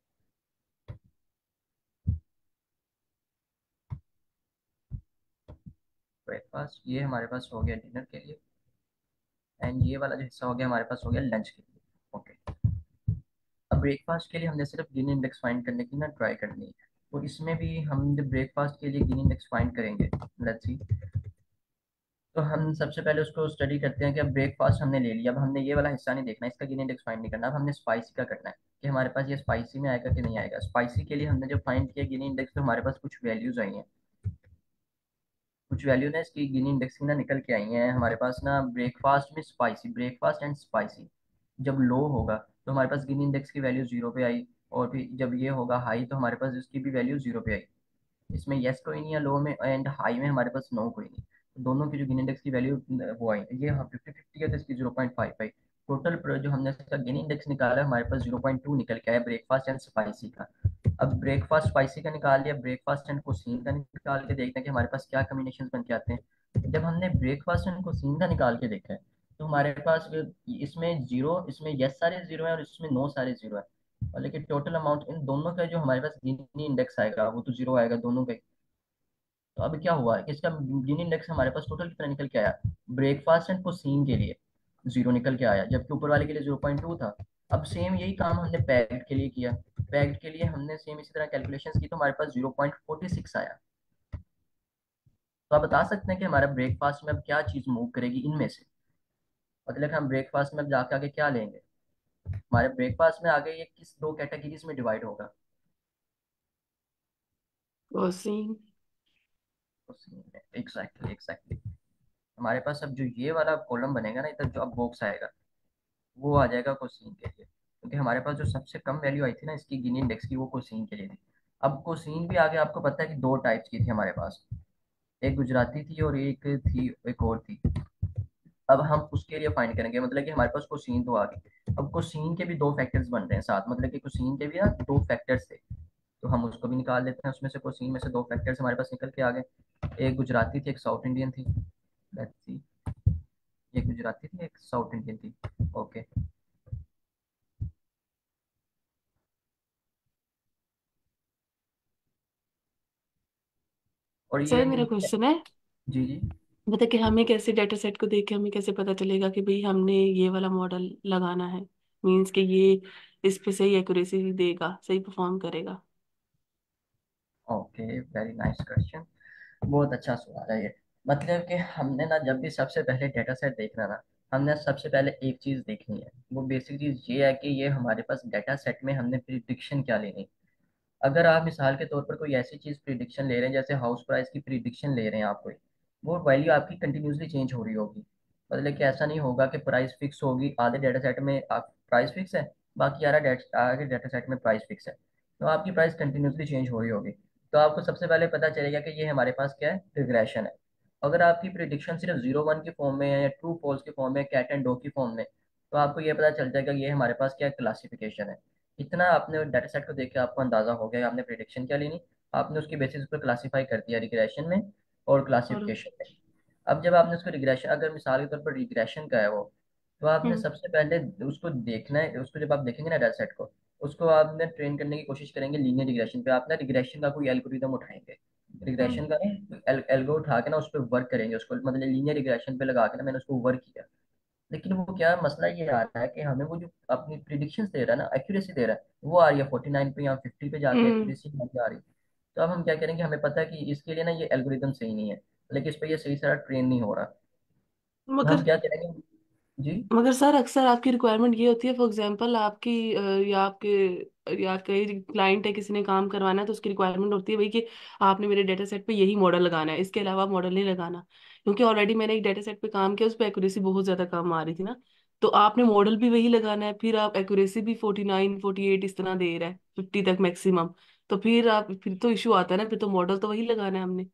ब्रेकफास्ट ये हमारे पास हो गया डिनर के लिए, एंड ये वाला जो हिस्सा हो गया हमारे पास हो गया लंच के लिए। ओके। अब ब्रेकफास्ट के लिए हमने सिर्फ गिन इंडेक्स फाइंड करने की ना ट्राई करनी है। तो इसमें भी हम जब ब्रेकफास्ट के लिए गिन इंडेक्स फाइंड करेंगे, लेट्स सी। तो हम सबसे पहले उसको स्टडी करते हैं कि अब ब्रेकफास्ट हमने ले लिया, अब हमने ये वाला हिस्सा नहीं देखना, इसका गिन इंडेक्स फाइंड नहीं करना। अब हमने स्पाइसी का करना है कि हमारे पास ये स्पाइसी में आएगा कि नहीं आएगा। स्पाइसी के लिए हमने जब फाइंड किया गिन इंडेक्स, तो हमारे पास कुछ वैल्यूज आई हैं, कुछ वैल्यू ना इसकी गिन इंडेक्स की ना निकल के आई हैं हमारे पास ना। ब्रेकफास्ट में स्पाइसी, ब्रेकफास्ट एंड स्पाइसी जब लो होगा तो हमारे पास गिन इंडेक्स की वैल्यू जीरो पे आई, और फिर जब ये होगा हाई तो हमारे पास इसकी भी वैल्यू जीरो पे आई। इसमें यस कोई नहीं है लो में, एंड हाई में हमारे पास नो कोई नहीं। तो दोनों की जो गिन इंडेक्स की वैल्यू वो आई, ये हाँ फिफ्टी फिफ्टी है तो इसकी जीरो पॉइंट फाइव आई। टोटल जो हमने इसका गिन इंडेक्स निकाला हमारे पास जीरो पॉइंट टू निकल के आया ब्रेकफास्ट एंड स्पाइसी का। अब ब्रेकफास्ट स्पाइसी का निकाल लिया, ब्रेकफास्ट एंड कुसीन का निकाल के देखते हैं कि हमारे पास क्या कम्बिनेशन बन के आते हैं। जब हमने ब्रेकफास्ट एंड कुसीन का निकाल के देखा है तो हमारे पास इसमें जीरो, इसमें यस सारे जीरो है और इसमें नो सारे जीरो है। और लेकिन टोटल अमाउंट इन दोनों का जो हमारे पास गिनी इंडेक्स आएगा वो तो जीरो आएगा दोनों का। तो अब क्या हुआ कि इसका गिनी इंडेक्स हमारे पास टोटल कितना निकल के आया। ब्रेकफास्ट एंड कुसीन के लिए जीरो निकल के आया, जबकि ऊपर वाले के लिए जीरो पॉइंट टू था। अब सेम यही काम हमने पैक्ड के लिए किया, पैक्ड के लिए हमने सेम इसी तरह कैलकुलेशंस की तो हमारे पास जीरो पॉइंट फोर्टी सिक्स आया। तो आप बता सकते हैं कि हमारा ब्रेकफास्ट में अब क्या चीज़ मूव करेगी इनमें से। मतलब हम ब्रेकफास्ट में अब जाके आगे क्या लेंगे, हमारे ब्रेकफास्ट में आगे ये किस दो कैटेगरीज में डिवाइड होगा। क्रोसिंग। Exactly exactly. हमारे पास अब जो ये वाला कॉलम बनेगा ना, इधर जो अब बॉक्स आएगा वो आ जाएगा कोसीन के लिए, क्योंकि हमारे पास जो सबसे कम वैल्यू आई थी ना इसकी गिनी इंडेक्स की वो कोसीन के लिए थी। अब कोसीन भी आगे आपको पता है कि दो टाइप्स की थी हमारे पास, एक गुजराती थी और एक थी एक और थी। अब हम उसके लिए फाइंड करेंगे, मतलब कि हमारे पास कोसीन तो आ गई। अब कोसीन के भी दो फैक्टर्स बन रहे हैं साथ, मतलब कि कोसीन के भी ना दो फैक्टर्स थे, तो हम उसको भी निकाल लेते हैं। उसमें से कोसीन में से दो फैक्टर्स हमारे पास निकल के आ गए, एक गुजराती थी एक साउथ इंडियन थी। लेट्स सी, एक गुजराती थी एक साउथ इंडियन थी। ओके। और ये सर मेरा क्वेश्चन है, जी जी। बता कि हमें कैसे डेटा सेट को देख के हमें कैसे पता चलेगा कि भाई हमने ये वाला मॉडल लगाना है, मीन्स कि ये इस पे सही एक्यूरेसी देगा, सही परफॉर्म करेगा। Okay, very nice question. बहुत अच्छा सवाल है ये। मतलब कि हमने ना जब भी सबसे पहले डेटा सेट देखना ना, हमने सबसे पहले एक चीज़ देखनी है। वो बेसिक चीज़ ये है कि ये हमारे पास डेटा सेट में हमने प्रिडिक्शन क्या लेनी है। अगर आप मिसाल के तौर पर कोई ऐसी चीज़ प्रिडिक्शन ले रहे हैं जैसे हाउस प्राइस की प्रिडिक्शन ले रहे हैं आप कोई, वो वैल्यू आपकी कंटिन्यूसली चेंज हो रही होगी। मतलब कि ऐसा नहीं होगा कि प्राइस फिक्स होगी, आधे डाटा सेट में आप प्राइस फिक्स है, बाकी आधा डेटा आगे डाटा सेट में प्राइस फिक्स है, तो आपकी प्राइस कंटिन्यूसली चेंज हो रही होगी। तो आपको सबसे पहले पता चलेगा कि ये हमारे पास क्या है, रिग्रेशन है। अगर आपकी प्रिडिक्शन सिर्फ जीरो वन की फॉर्म में है या ट्रू फॉल्स की फॉर्म में, कैट एंड डॉग की फॉर्म में, तो आपको ये पता चल जाएगा कि ये हमारे पास क्या क्लासिफिकेशन है। इतना आपने डाटा सेट को देख के आपको अंदाजा हो गया, आपने प्रिडिक्शन क्या लेनी, आपने उसकी बेसिस पर क्लासीफाई कर दिया रिग्रेशन में, और और क्लासिफिकेशन में। अब जब आपने उसको रिग्रेशन, अगर मिसाल के तौर पर रिग्रेशन का है वो, तो आपने हम्म सबसे पहले उसको देखना है। उसको जब आप देखेंगे ना डेटा सेट को, उसको आपने ट्रेन करने की कोशिश करेंगे लीनियर रिग्रेशन पे। आप ना रिग्रेशन का कोई एल्गोरिदम उठाएंगे, हम्म रिग्रेशन का ना एल, एल्गो उठा के ना उस पर वर्क करेंगे, उसको मतलब लीनियर रिग्रेशन पे लगा के ना मैंने उसको वर्क किया। लेकिन वो क्या मसला ये आ रहा है कि हमें वो जो अपनी प्रिडिक्शंस दे रहा है ना, एक्यूरेसी दे रहा है, वो आ रही है फोर्टी नाइन पे या फिफ्टी पे जाके हम्म एक्यूरेसी आ रही है। तो अब हम क्या करेंगे, हमें पता है कि इसके लिए ना ये एल्गोरिदम सही नहीं है, लेकिन इस पर ये सही तरह ट्रेन नहीं हो रहा। तो हम मगर क्या करेंगे जी। मगर सर अक्सर आपकी रिक्वायरमेंट ये होती है, फॉर एग्जांपल आपकी अ, या आपके या कई क्लाइंट है, किसी ने काम करवाना है तो उसकी रिक्वायरमेंट होती है भाई कि आपने मेरे डेटा सेट पे यही मॉडल लगाना है, इसके अलावा मॉडल नहीं लगाना। क्योंकि ऑलरेडी मैंने एक डेटा सेट पे काम किया, उस पर एक्यूरेसी बहुत ज्यादा कम आ रही थी ना। तो आपने मॉडल भी वही लगाना है, फिर आप एक्यूरेसी भी फोर्टी नाइन फोर्टी एट इस तरह दे रहा है, फिफ्टी तक मैक्सिमम। तो फिर आप फिर तो इशू आता है ना, फिर तो मॉडल तो वही लगाना है हमने।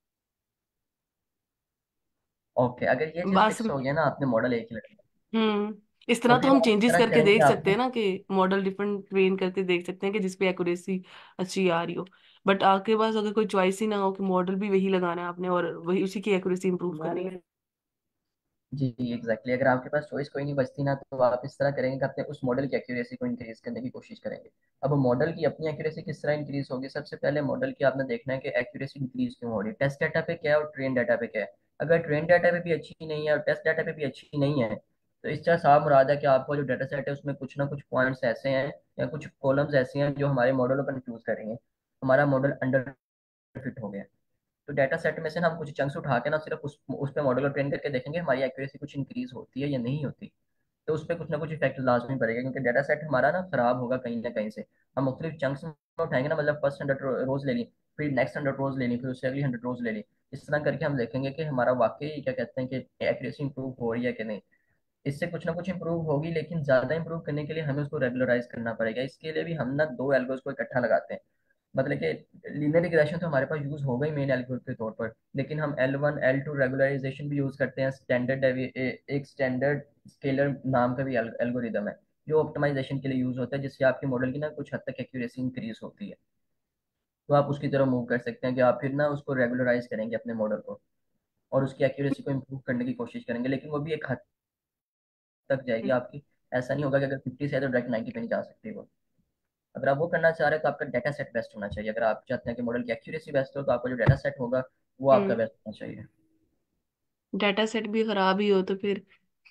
ओके, अगर ये चीज़ बस। फिक्स हो गया ना, आपने मॉडल एक ही लगाना, हम्म इस तो तरह तो फिर हम आप इस चेंजेस तरह करके करेंगे देख सकते आपने। हैं ना कि मॉडल डिफरेंट ट्रेन करके देख सकते हैं कि जिसपे एक्यूरेसी अच्छी आ रही हो। बट आपके पास अगर कोई चॉइस ही ना हो कि मॉडल भी वही लगाना है आपने और वही उसी की एक्यूरेसी इंप्रूव करनी है। जी एग्जैक्टली exactly. अगर आपके पास चॉइस कोई नहीं बचती ना, तो आप इस तरह करेंगे कि अपने उस मॉडल की एक्यूरेसी को इंक्रीज करने की कोशिश करेंगे। अब मॉडल की अपनी एक्यूरेसी किस तरह इंक्रीज होगी, सबसे पहले मॉडल की आपने देखना है कि एक्यूरेसी इंक्रीज क्यों हो रही है, टेस्ट डाटा पे क्या है और ट्रेन डाटा पे क्या है। अगर ट्रेन डाटा पे भी अच्छी नहीं है और टेस्ट डाटा पे भी अच्छी नहीं है, तो इस तरह साफ मुराद है कि आपका जो डाटा सेट है उसमें कुछ ना कुछ पॉइंट्स ऐसे हैं या कुछ कॉलम्स ऐसे हैं जो हमारे मॉडल को कंफ्यूज कर रही हैं, हमारा मॉडल अंडर फिट हो गया। तो डाटा सेट में से ना हम कुछ चंक्स उठा के ना सिर्फ उस उस पे मॉडल को ट्रेन करके देखेंगे हमारी एक्यूरेसी कुछ इंक्रीज होती है या नहीं होती। तो उस पर कुछ ना कुछ इफेक्ट लाजमी पड़ेगा, क्योंकि डाटा सेट हमारा ना खराब होगा कहीं ना कहीं से। हम मुख्तलिफ चंक्स में उठाएंगे ना, मतलब फर्स्ट हंड्रेड रोज ले ली, फिर नेक्स्ट हंड्रेड रोज ले ली, फिर उससे अगली हंड्रेड रोज ले ली। इस तरह करके हम देखेंगे कि हमारा वाकई क्या कहते हैं कि एक्यूरेसी इंप्रूव हो रही है कि नहीं। इससे कुछ ना कुछ इंप्रूव होगी, लेकिन ज्यादा इंप्रूव करने के लिए हमें उसको रेगुलराइज करना पड़ेगा। इसके लिए भी हम ना दो एल्गोस को इकट्ठा लगाते हैं। मतलब कि लीनियर रिग्रेशन तो हमारे पास यूज होगा ही मेन एल्गोरिथम के तौर पर, लेकिन हम L one L two regularization भी यूज करते हैं। स्टैंडर्ड एक स्टैंडर्ड स्केलर नाम का भी एल्गोरिदम है जो ऑप्टिमाइजेशन के लिए यूज होता है, जिससे आपके मॉडल की ना कुछ हद तक एक्यूरेसी इंक्रीज होती है। तो आप उसकी तरफ मूव कर सकते हैं कि आप फिर ना उसको रेगुलराइज करेंगे अपने मॉडल को, और उसकी एक्यूरेसी को इम्प्रूव करने की कोशिश करेंगे, लेकिन वो भी एक हद तक जाएगी आपकी। ऐसा नहीं होगा कि अगर फिफ्टी से है तो डायरेक्ट नाइन्टी पे नहीं जा सकती वो। अगर आप वो करना चाह रहे हैं तो आपका डाटा सेट बेस्ट होना चाहिए। अगर आप चाहते हैं कि मॉडल की एक्यूरेसी बेस्ट हो, तो आपका जो डाटा सेट होगा वो आपका हम्म बेस्ट होना चाहिए। डाटा सेट भी खराब ही हो तो फिर।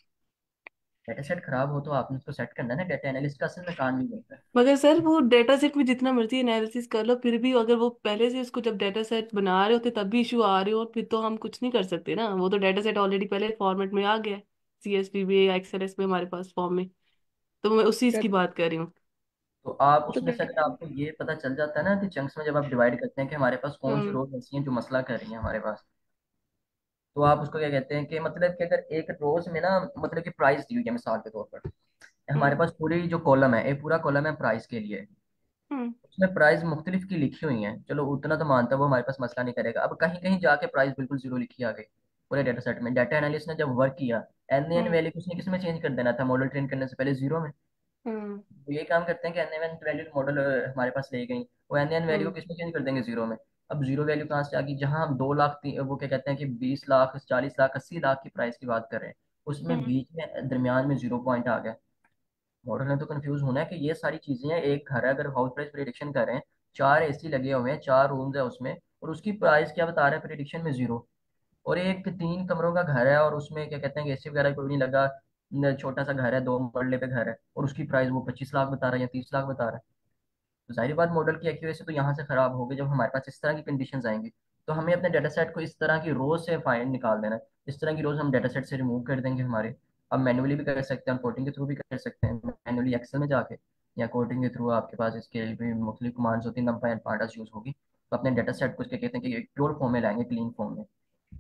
डाटा सेट खराब हो तो आपने उसको सेट करना है ना, डाटा एनालिस्ट का असल में काम नहीं होता है। मगर सर वो डेटा सेट में जितना मर्जी एनालिसिस कर लो, फिर भी अगर वो पहले से उसको जब डेटा सेट बना रहे होते तब भी इशू आ रहे हो, फिर तो हम कुछ नहीं कर सकते ना। वो तो डेटा सेट ऑलरेडी पहले फॉर्मेट में आ गया है, सी एस वी में या एक्सएलएस में हमारे पास फॉर्म में। तो मैं उसी चीज की डाटा बात कर रही हूँ। तो आप तो उसमें से अगर डाटा आपको ये पता चल जाता है ना कि चंक्स में जब आप डिवाइड करते हैं कि हमारे पास कौन सी हम्म रोज ऐसी हैं जो मसला कर रही हैं हमारे पास, तो आप उसको क्या कहते हैं कि मतलब कि अगर एक रोज में ना, मतलब कि प्राइस दी हुई है मिसाल के तौर पर, हमारे हम्म पास पूरी जो कॉलम है, एक पूरा कॉलम है प्राइस के लिए, हम्म उसमें प्राइस मुख्तलिफ की लिखी हुई हैं, चलो उतना तो मानता है वो हमारे पास मसला नहीं करेगा। अब कहीं कहीं जाके प्राइस बिल्कुल जीरो लिखी आ गई पूरे डेटा सेट में, डाटा एनालिस्ट ने जब वर्क किया, एन एन हम्म वैल्यू उसने किस में चेंज कर देना था, मॉडल ट्रेन करने से पहले जीरो में। हम्म तो ये काम करते हैं कि एन एन वैल्यू मॉडल हमारे पास ले गई, वो एन एन वैल्यू को हम्म किस में चेंज कर देंगे, जीरो में। अब जीरो वैल्यू कहाँ से आ गई, जहां हम दो लाख ती- वो क्या कहते हैं कि बीस लाख चालीस लाख अस्सी लाख की प्राइस की बात कर रहे हैं, उसमें हम्म बीच में दरमियान में जीरो पॉइंट आ गया। मॉडल ने तो कंफ्यूज होना है कि ये सारी चीजें हैं। एक घर है, अगर हाउस प्राइस प्रिडिक्शन कर रहे हैं, चार एसी लगे हुए हैं, चार रूम्स है उसमें, और उसकी प्राइस क्या बता रहा है प्रिडिक्शन में जीरो। और एक तीन कमरों का घर है और उसमें क्या कहते हैं कि एसी वगैरह कोई नहीं लगा, न- छोटा सा घर है, दो मरले पे घर है, और उसकी प्राइस वो पच्चीस लाख बता रहा है या तीस लाख बता रहा है। तो जाहिर बात मॉडल की एक्यूरेसी तो यहाँ से खराब होगी जब हमारे पास इस तरह की कंडीशंस आएंगी। तो हमें अपने डाटा सेट को इस तरह की रोज से फाइंड निकाल देना है। इस तरह की रोज हम डाटा सेट से रिमूव कर देंगे हमारे। अब मैनुअली भी कर सकते हैं, कोडिंग के थ्रू भी कर सकते हैं, मैनुअली एक्सेल में जाके, या कोडिंग के थ्रू आपके पास इसके लिए मुख्तलिफ कमांड्स होती हैं, नंपाई एंड पांडास यूज होगी। तो अपने डाटा सेट को इसके कहते हैं कि प्योर फॉर्म में लाएंगे, क्लीन फॉर्म में।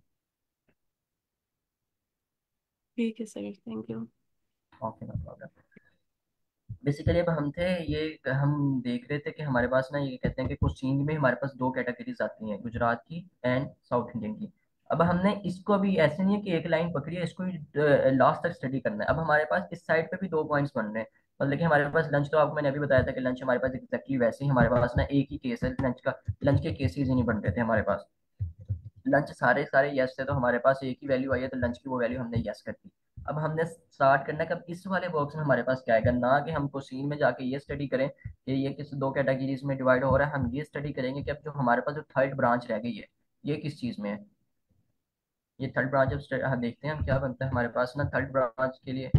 ठीक है sir, thank you. Okay, no problem. Basically अब हम थे ये हम देख रहे थे कि हमारे पास ना ये कहते हैं कि कुछ चीज में हमारे पास दो कैटेगरीज आती हैं, गुजरात की एंड साउथ इंडियन की। अब हमने इसको अभी ऐसे नहीं है कि एक लाइन पकड़ी है, इसको लास्ट तक स्टडी करना है। अब हमारे पास इस साइड पे भी दो पॉइंट्स बन रहे हैं। मतलब कि हमारे पास लंच, तो आपको मैंने अभी बताया था कि लंच हमारे पास एग्जैक्टली वैसे ही, हमारे पास ना एक ही केस है लंच का, लंच के केसेस ही नहीं बन रहे थे हमारे पास। लंच सारे सारे यस थे, तो हमारे पास एक ही वैल्यू आई है, तो लंच की वो वैल्यू हमने यस कर दी। अब हमने स्टार्ट करना है कि अब इस वाले बॉक्स में हमारे पास क्या आएगा, ना कि हम क्वेश्चन में जाके ये स्टडी करें कि ये किस दो कैटेगरीज में डिवाइड हो रहा है, हम ये स्टडी करेंगे कि अब जो हमारे पास जो थर्ड ब्रांच रह गई है ये किस चीज में है। ये थर्ड ब्रांच अब स्ट- हाँ, देखते हैं हम क्या बनता है हमारे पास ना थर्ड ब्रांच के लिए।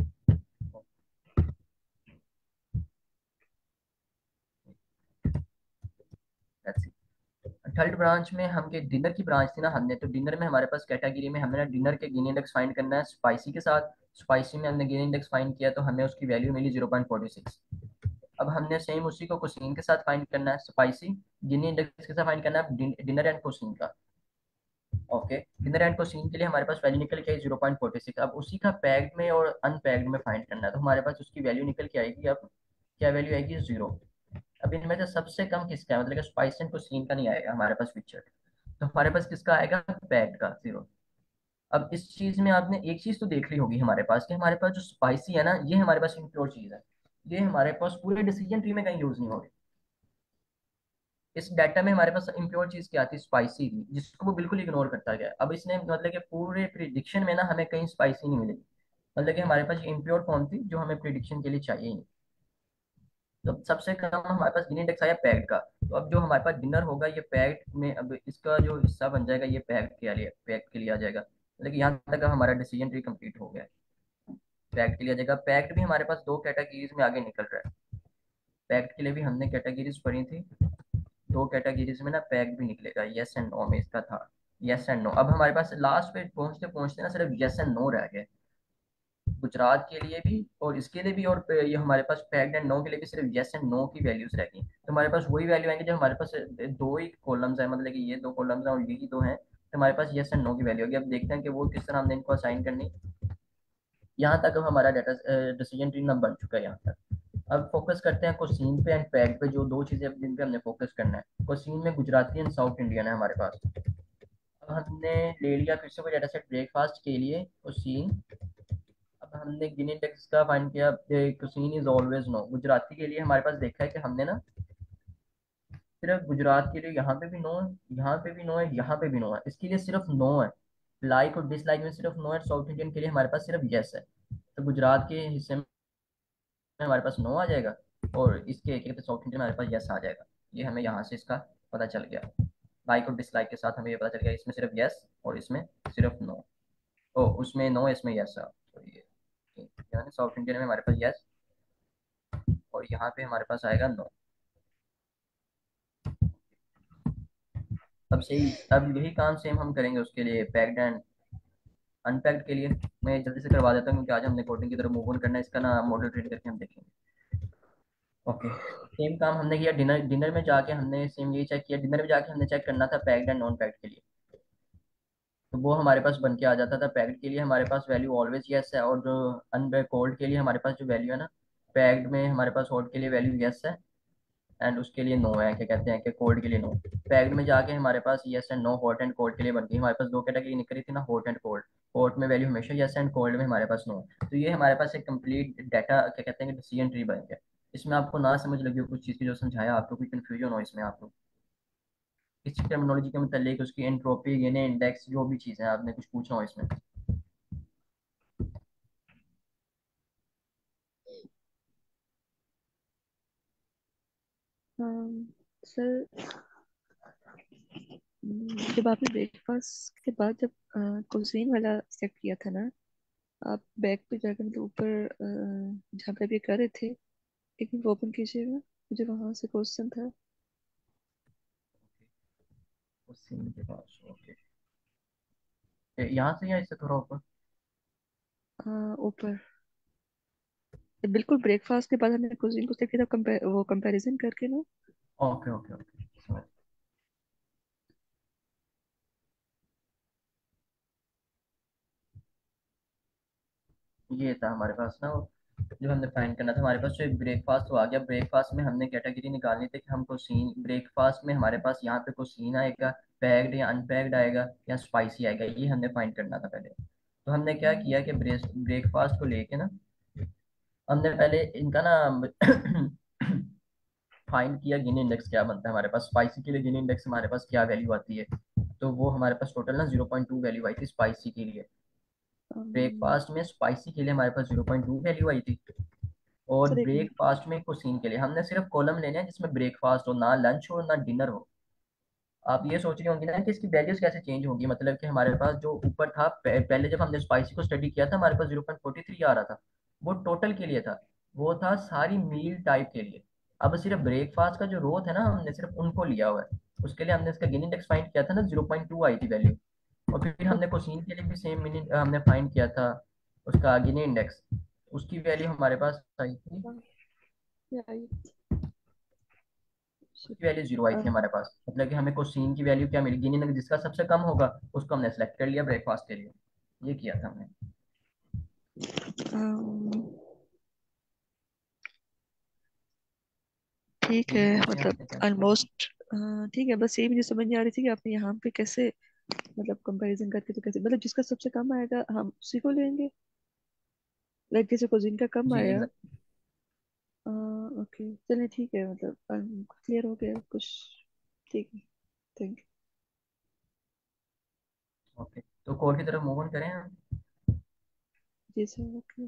थर्ड ब्रांच में हम के डिनर की ब्रांच थी ना, हमने तो डिनर में हमारे पास कैटेगरी में हमने ना डिनर के गेन इंडेक्स फाइंड करना है स्पाइसी के साथ। स्पाइसी में हमने गेन इंडेक्स फाइंड किया तो हमें उसकी वैल्यू मिली जीरो पॉइंट फोर्टी सिक्स। अब हमने सेम उसी को कुसीन के साथ फाइंड करना है, स्पाइसी गिनी इंडेक्स के साथ फाइंड करना है डिनर एंड कुसीन का। ओके, डिनर एंड कुसीन के लिए हमारे पास वैल्यू निकल के आई जीरो पॉइंट फोर्टी सिक्स। अब उसी का पैक्ड में और अनपैक्ड में फाइंड करना है, तो हमारे पास उसकी वैल्यू निकल के आएगी। अब क्या वैल्यू आएगी, जीरो। अब इनमें से सबसे कम किसका है, मतलब कि स्पाइस एंड कुसीन का नहीं आएगा हमारे पास पिक्चर, तो हमारे पास किसका आएगा, पैक्ड का, जीरो। अब इस चीज में आपने एक चीज तो देख ली होगी हमारे पास कि हमारे पास जो स्पाइसी है ना ये हमारे पास इम्प्योर चीज है। ये हमारे पास पूरे डिसीजन ट्री में कहीं यूज नहीं होगी। इस डाटा में हमारे पास इम्प्योर चीज क्या आती है, स्पाइसी थी, जिसको वो बिल्कुल इग्नोर करता गया। अब इसने मतलब कि पूरे प्रिडिक्शन में ना हमें कहीं स्पाइसी नहीं मिलेगी, मतलब कि हमारे पास इम्प्योर फॉर्म थी जो हमें प्रिडिक्शन के लिए चाहिए ही नहीं। तो सबसे कम हमारे पास गिनी इंडेक्स आया पैक्ड का। तो अब जो हमारे पास डिनर होगा ये पैक्ड में, अब इसका जो हिस्सा बन जाएगा ये पैक्ड के लिए, पैक्ड के लिए आ जाएगा। मतलब यहाँ तक हमारा डिसीजन ट्री कंप्लीट हो गया है। पैक्ड के लिए आ जाएगा। पैक्ड भी हमारे पास दो कैटेगरीज में आगे निकल रहा है। पैक्ड के लिए भी हमने कैटेगरीज पढ़ी थी, दो कैटेगरीज में ना पैक्ड भी निकलेगा, यस एंड नो में इसका था। Yes and no. अब हमारे पास लास्ट पे पहुंचते पहुंचते ना सिर्फ यस एंड नो रह गए, गुजरात के लिए भी और इसके लिए भी, और पे- ये हमारे पास पैक्ड एंड नो के लिए भी सिर्फ यस एंड नो की वैल्यूज रह गई। तो हमारे पास वही वैल्यू आएंगे जो हमारे पास दो ही कॉलम्स है, मतलब कि ये दो कॉलम्स हैं और यही दो हैं, तो हमारे पास यस एंड नो की वैल्यू होगी। अब देखते हैं कि वो किस तरह हमने इनको असाइन करनी। यहाँ तक अब हमारा डाटा डिसीजन ट्री ना बन चुका है यहाँ तक। अब फोकस करते हैं क्वेश्चन पे एंड पैक्ड पे, जो दो चीजें जिन पे हमने फोकस करना है। क्वेश्चन में गुजराती एंड साउथ इंडियन है हमारे पास। अब हमने ले लिया फिर से कोई डाटा सेट ब्रेकफास्ट के लिए क्वेश्चन। अब हमने गिनी टेक्स्ट का फाइंड किया, question is always no. Gujarati के लिए हमारे पास देखा है कि हमने ना सिर्फ गुजरात के लिए यहाँ पे भी नो है, यहाँ पे भी नो है, यहाँ पे भी नो है, इसके लिए सिर्फ नो है। लाइक और डिसलाइक में सिर्फ नो है। साउथ इंडियन के लिए हमारे पास सिर्फ यस है। तो गुजरात के हिस्से में हमारे पास नो आ जाएगा और इसके एक एक साउथ इंडियन में हमारे पास यस आ जाएगा। ये हमें यहाँ से इसका पता चल गया। लाइक और डिसलाइक के साथ हमें ये पता चल गया, इसमें सिर्फ यस और इसमें सिर्फ नो। ओ, उसमें नो इसमें यस है, तो ये यानी साउथ इंडियन में हमारे पास यस और यहाँ पे हमारे पास आएगा नो। अब सही, अब यही काम सेम हम करेंगे उसके लिए पैक्ड एंड अनपैक्ड के लिए। मैं जल्दी से करवा देता हूँ क्योंकि आज हमने कोडिंग की तरफ मूव ऑन करना है, इसका ना मॉडल ट्रेन करके हम देखेंगे। ओके, सेम काम हमने किया डिनर। डिनर में जाके हमने सेम यही चेक किया, डिनर में जाके हमने चेक करना था पैक्ड एंड नॉन पैक्ड के लिए। तो वो हमारे पास बन के आ जाता था। पैक्ड के लिए हमारे पास वैल्यू ऑलवेज यस है, और जो अनपैक्ड कोल्ड के लिए हमारे पास जो वैल्यू है ना, पैक्ड में हमारे पास हॉट के लिए वैल्यू यस है एंड उसके लिए नो है, क्या कहते हैं कि कोल्ड के लिए नो। पैक्ड में जाके हमारे पास yes and no, hot and cold के लिए बन गई। हमारे पास दो कैटेगरी निकली थी ना, हॉट एंड कोल्ड। हॉट में वैल्यू हमेशा यस एंड कोल्ड में हमारे पास नो। तो ये हमारे पास एक कंप्लीट डाटा, क्या कहते हैं, डिसीजन ट्री बन गया। इसमें आपको ना समझ लगी हो कुछ चीज़ की, जो समझाया आपको कोई कंफ्यूजन हो इसमें, आपको इस टर्मिनोलॉजी के मतलब उसकी एंट्रोपी गिने इंडेक्स जो भी चीज़ है आपने कुछ पूछा हो इसमें। सर, जब आपने ब्रेकफास्ट के बाद जब कुजीन वाला सेट किया था ना, आप बैक पे जाकर मतलब ऊपर अ, जहाँ पे आप ये कर रहे थे, एक मिनट ओपन कीजिएगा, मुझे वहां से क्वेश्चन था। उसी के पास ओके, यहाँ से या इससे थोड़ा ऊपर। अ, ऊपर बिल्कुल ब्रेकफास्ट के बाद हमने कुजीन को सेट किया था, कंपे, वो कंपैरिजन करके ना। ओके ओके ओके, समझ। ये था हमारे पास ना वो, जो हमने फाइंड करना था। हमारे पास जो ब्रेकफास्ट तो आ गया। ब्रेकफास्ट में हमने कैटेगरी निकालनी थी कि हम कुसीन, ब्रेकफास्ट में हमारे पास यहाँ पे कुसीन आएगा, पैक्ड या अनपैक्ड आएगा या स्पाइसी आएगा, ये हमने फाइंड करना था पहले। तो हमने क्या किया कि ब्रेक ब्रेकफास्ट को लेके ना हमने पहले इनका ना फाइंड किया गिनी इंडेक्स क्या बनता है हमारे पास। स्पाइसी के लिए गिनी इंडेक्स हमारे पास क्या वैल्यू आती है। तो वो हमारे पास टोटल ना जीरो पॉइंट टू वैल्यू आई थी स्पाइसी के लिए। ब्रेकफास्ट में स्पाइसी के लिए हमारे पास जीरो पॉइंट टू वैल्यू आई थी। और सर एक मिनट। ब्रेकफास्ट में कुसीन के लिए हमने सिर्फ कॉलम लेने हैं जिसमें ब्रेकफास्ट हो, ना लंच हो ना डिनर हो। आप ये सोच रही होंगी ना कि इसकी वैल्यूज कैसे चेंज होंगी, मतलब कि हमारे पास जो ऊपर था पह- पहले जब हमने स्पाइसी को स्टडी किया था हमारे पास जीरो पॉइंट फोर्टी थ्री आ रहा था, वो टोटल के लिए था, वो था सारी मील टाइप के लिए। अब सिर्फ ब्रेकफास्ट का जो रो है ना हमने सिर्फ उनको लिया हुआ है, उसके लिए हमने इसका गिन इंडेक्स फाइंड किया था ना, जीरो पॉइंट टू आई थी वैल्यू। और फिर हमने कोसीन के लिए भी सेम मिनी हमने फाइंड किया था उसका गिनी इंडेक्स, उसकी वैल्यू हमारे पास आई थी, उसकी वैल्यू जीरो आई थी हमारे पास। मतलब कि हमें कोसीन की वैल्यू क्या मिली, गिनी इंडेक्स जिसका सबसे कम होगा उसको हमने सेलेक्ट कर लिया ब्रेकफास्ट के लिए। ये किया था हमने। ठीक है, जी पूछिए मतलब आपने क्या पूछा। ऑलमोस्ट ठीक है। बस ये मुझे समझ नहीं आ रही थी कि आपने यहाँ पे कैसे, मतलब कंपैरिजन करके तो कैसे, मतलब जिसका सबसे कम आएगा हम उसी को लेंगे। लाइक जैसे कुजीन का कम जी आया। एग्जैक्ट। ओके चलिए ठीक है, मतलब क्लियर हो गया कुछ। ठीक है। थैंक ओके, तो कोड की तरफ मूव ऑन करें हम। यू जी सर। ओके।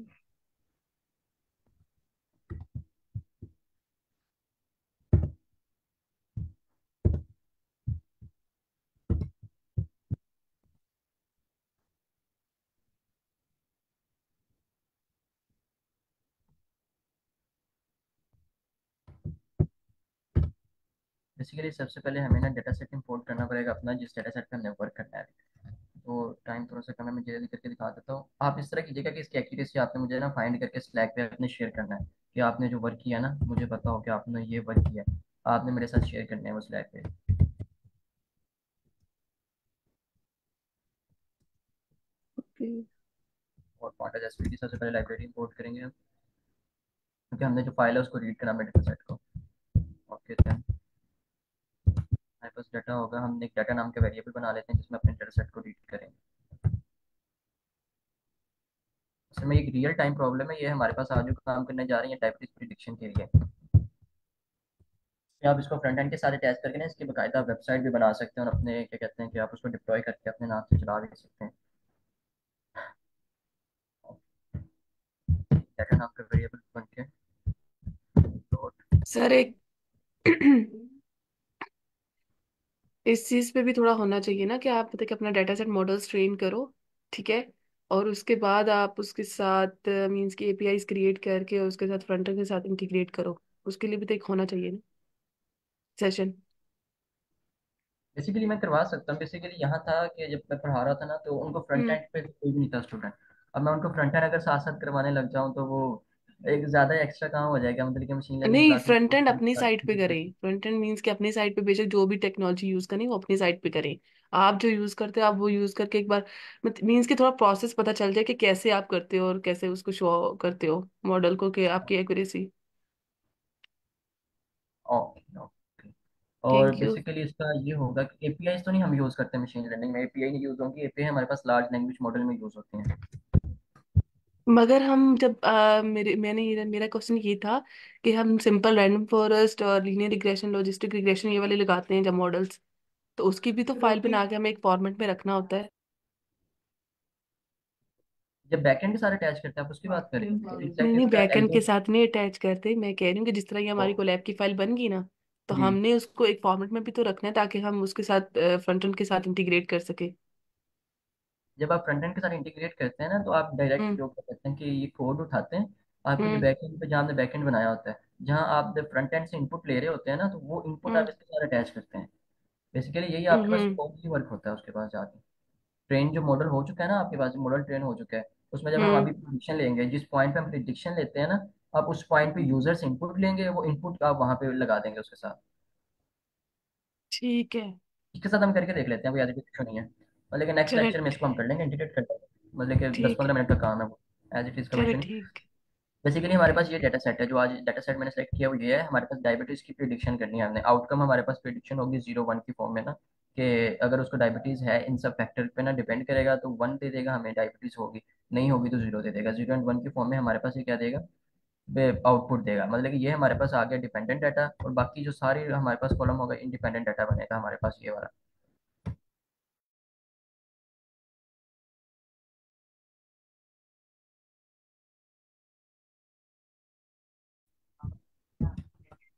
बेसिकली सबसे पहले हमें ना डेटा सेट इंपोर्ट करना पड़ेगा अपना, जिस डेटा सेट पे हमने वर्क करना है। तो टाइम थोड़ा सा कम है, मैं जल्दी करके दिखा देता हूँ। आप इस तरह कीजिएगा कि इसकी एक्यूरेसी आपने मुझे ना फाइंड करके स्लैक पे अपने शेयर करना है, कि आपने जो वर्क किया ना मुझे पता हो कि आपने ये वर्क किया है, आपने मेरे साथ शेयर करने है वो स्लैक पे। ओके। और पार्ट एसपीडी सबसे पहले लाइब्रेरी इंपोर्ट करेंगे हम, क्योंकि हमने जो फाइल है उसको रीड करना है डेटा सेट को। ओके देन हमारे पास डाटा होगा, हम एक डाटा नाम का वेरिएबल बना लेते हैं जिसमें अपने डेटा सेट को रीड करेंगे। इसमें एक रियल टाइम प्रॉब्लम है, ये हमारे पास आज जो काम करने जा रही है डायबिटीज प्रिडिक्शन के लिए। या आप इसको फ्रंट एंड के साथ अटैच करके ना इसकी बाकायदा वेबसाइट भी बना सकते हैं, और अपने क्या कहते हैं कि आप उसको डिप्लॉय करके अपने नाम से चला भी सकते हैं। डाटा नाम का वेरिएबल बन के डॉट। सर एक इस चीज पे भी थोड़ा होना चाहिए ना कि आप तक अपना डाटा सेट मॉडल्स ट्रेन करो, ठीक है, और उसके बाद आप उसके साथ मींस की एपीआईज क्रिएट करके उसके साथ फ्रंट एंड के साथ इंटीग्रेट करो। उसके लिए भी तो एक होना चाहिए ना सेशन। बेसिकली मैं करवा सकता हूँ, बेसिकली यहाँ था कि जब मैं पढ़ा रहा था ना तो उनको फ्रंट हम्म। एंड पे कोई भी नहीं था स्टूडेंट। अब मैं उनको फ्रंट एंड अगर साथ साथ करवाने लग जाऊँ तो वो एक ज़्यादा एक्स्ट्रा काम हो जाएगा, मतलब कि मशीन लर्निंग नहीं, क्लासेस। फ्रंट एंड अपनी साइड पे करें। फ्रंट एंड मींस कि अपनी साइड पे बेशक जो भी टेक्नोलॉजी यूज करें वो अपनी साइड पे करें। आप जो यूज करते हो आप वो यूज करके एक बार मींस कि थोड़ा प्रोसेस पता चल जाए कि कैसे आप करते हो और कैसे उसको शो करते हो मॉडल को कि आपकी एक्यूरेसी। Okay okay. और थैंक यू। बेसिकली इसका ये होगा कि एपीआई तो नहीं हम यूज़ करते मशीन लर्निंग में, एपीआई नहीं यूज़ होंगी, एपीआई हमारे पास लार्ज लैंग्वेज मॉडल में यूज़ होती हैं। मगर हम जब अ, मेरे मैंने ये मेरा क्वेश्चन ये था कि हम सिंपल रैंडम फॉरेस्ट और लीनियर रिग्रेशन लॉजिस्टिक रिग्रेशन ये वाले लगाते हैं जब मॉडल्स, तो उसकी भी तो फाइल बना के हमें एक फॉर्मेट में रखना होता है। जब बैकएंड के साथ अटैच करते हैं आप उसकी बात करें तो नहीं एग्जैक्टली नहीं, उसका बैकएंड के एल्गो। साथ नहीं अटैच करते, मैं कह रही हूँ कि जिस तरह ये हमारी कोलैब की फाइल बन गई ना, तो जी, हमने उसको एक फॉर्मेट में भी तो रखना है ताकि हम उसके साथ फ्रंट एंड के साथ इंटीग्रेट कर सके। जब आप फ्रंट एंड के साथ इंटीग्रेट करते हैं ना तो आप डायरेक्ट हम्म। जो करते हैं कि ये कोड उठाते हैं, आपके जो हम्म। बैकएंड पे जहाँ आपने बैकएंड बनाया होता है, जहाँ आप जब फ्रंट एंड से इनपुट ले रहे होते हैं ना तो वो इनपुट हम्म। आप इसके साथ अटैच करते हैं। बेसिकली यही आपके पास हम्म। कोड की वर्क होता है, उसके पास जाके ट्रेन जो मॉडल हो चुका है ना आपके पास, जो मॉडल ट्रेन हो चुका है उसमें जब हम हम्म। अभी प्रिडिक्शन लेंगे, जिस पॉइंट पे हम प्रिडिक्शन लेते हैं ना, आप उस पॉइंट पे यूजर से इनपुट लेंगे, वो इनपुट आप वहाँ पे लगा देंगे उसके साथ। ठीक है। इसके साथ हम करके देख लेते हैं, कोई ऐसी इशू नहीं है। और लेकिन नेक्स्ट चलो। लेक्चर में इसको हम कर लेंगे, इंटीग्रेट कर लेंगे, मतलब कि दस ठीक पंद्रह है। मिनट का काम है वो, एज इट इज चलो कमीशन। ठीक। बेसिकली हमारे पास ये डेटा सेट है, जो आज डेटा सेट मैंने सेलेक्ट किया वो ये है। हमारे पास डायबिटीज़ की प्रिडिक्शन करनी है हमने, आउटकम हमारे पास प्रिडिक्शन होगी जीरो वन की फॉर्म में ना, कि अगर उसको डायबिटीज़ है इन सब फैक्टर पे ना डिपेंड करेगा, तो वन दे देगा हमें डायबिटीज़ होगी, नहीं होगी तो जीरो दे देगा। जीरो एंड वन की फॉर्म में हमारे पास ये क्या देगा, आउटपुट देगा। मतलब कि ये हमारे पास आ गया डिपेंडेंट डाटा, और बाकी जो सारी हमारे पास कॉलम होगा इंडिपेंडेंट डाटा बनेगा हमारे पास ये वाला।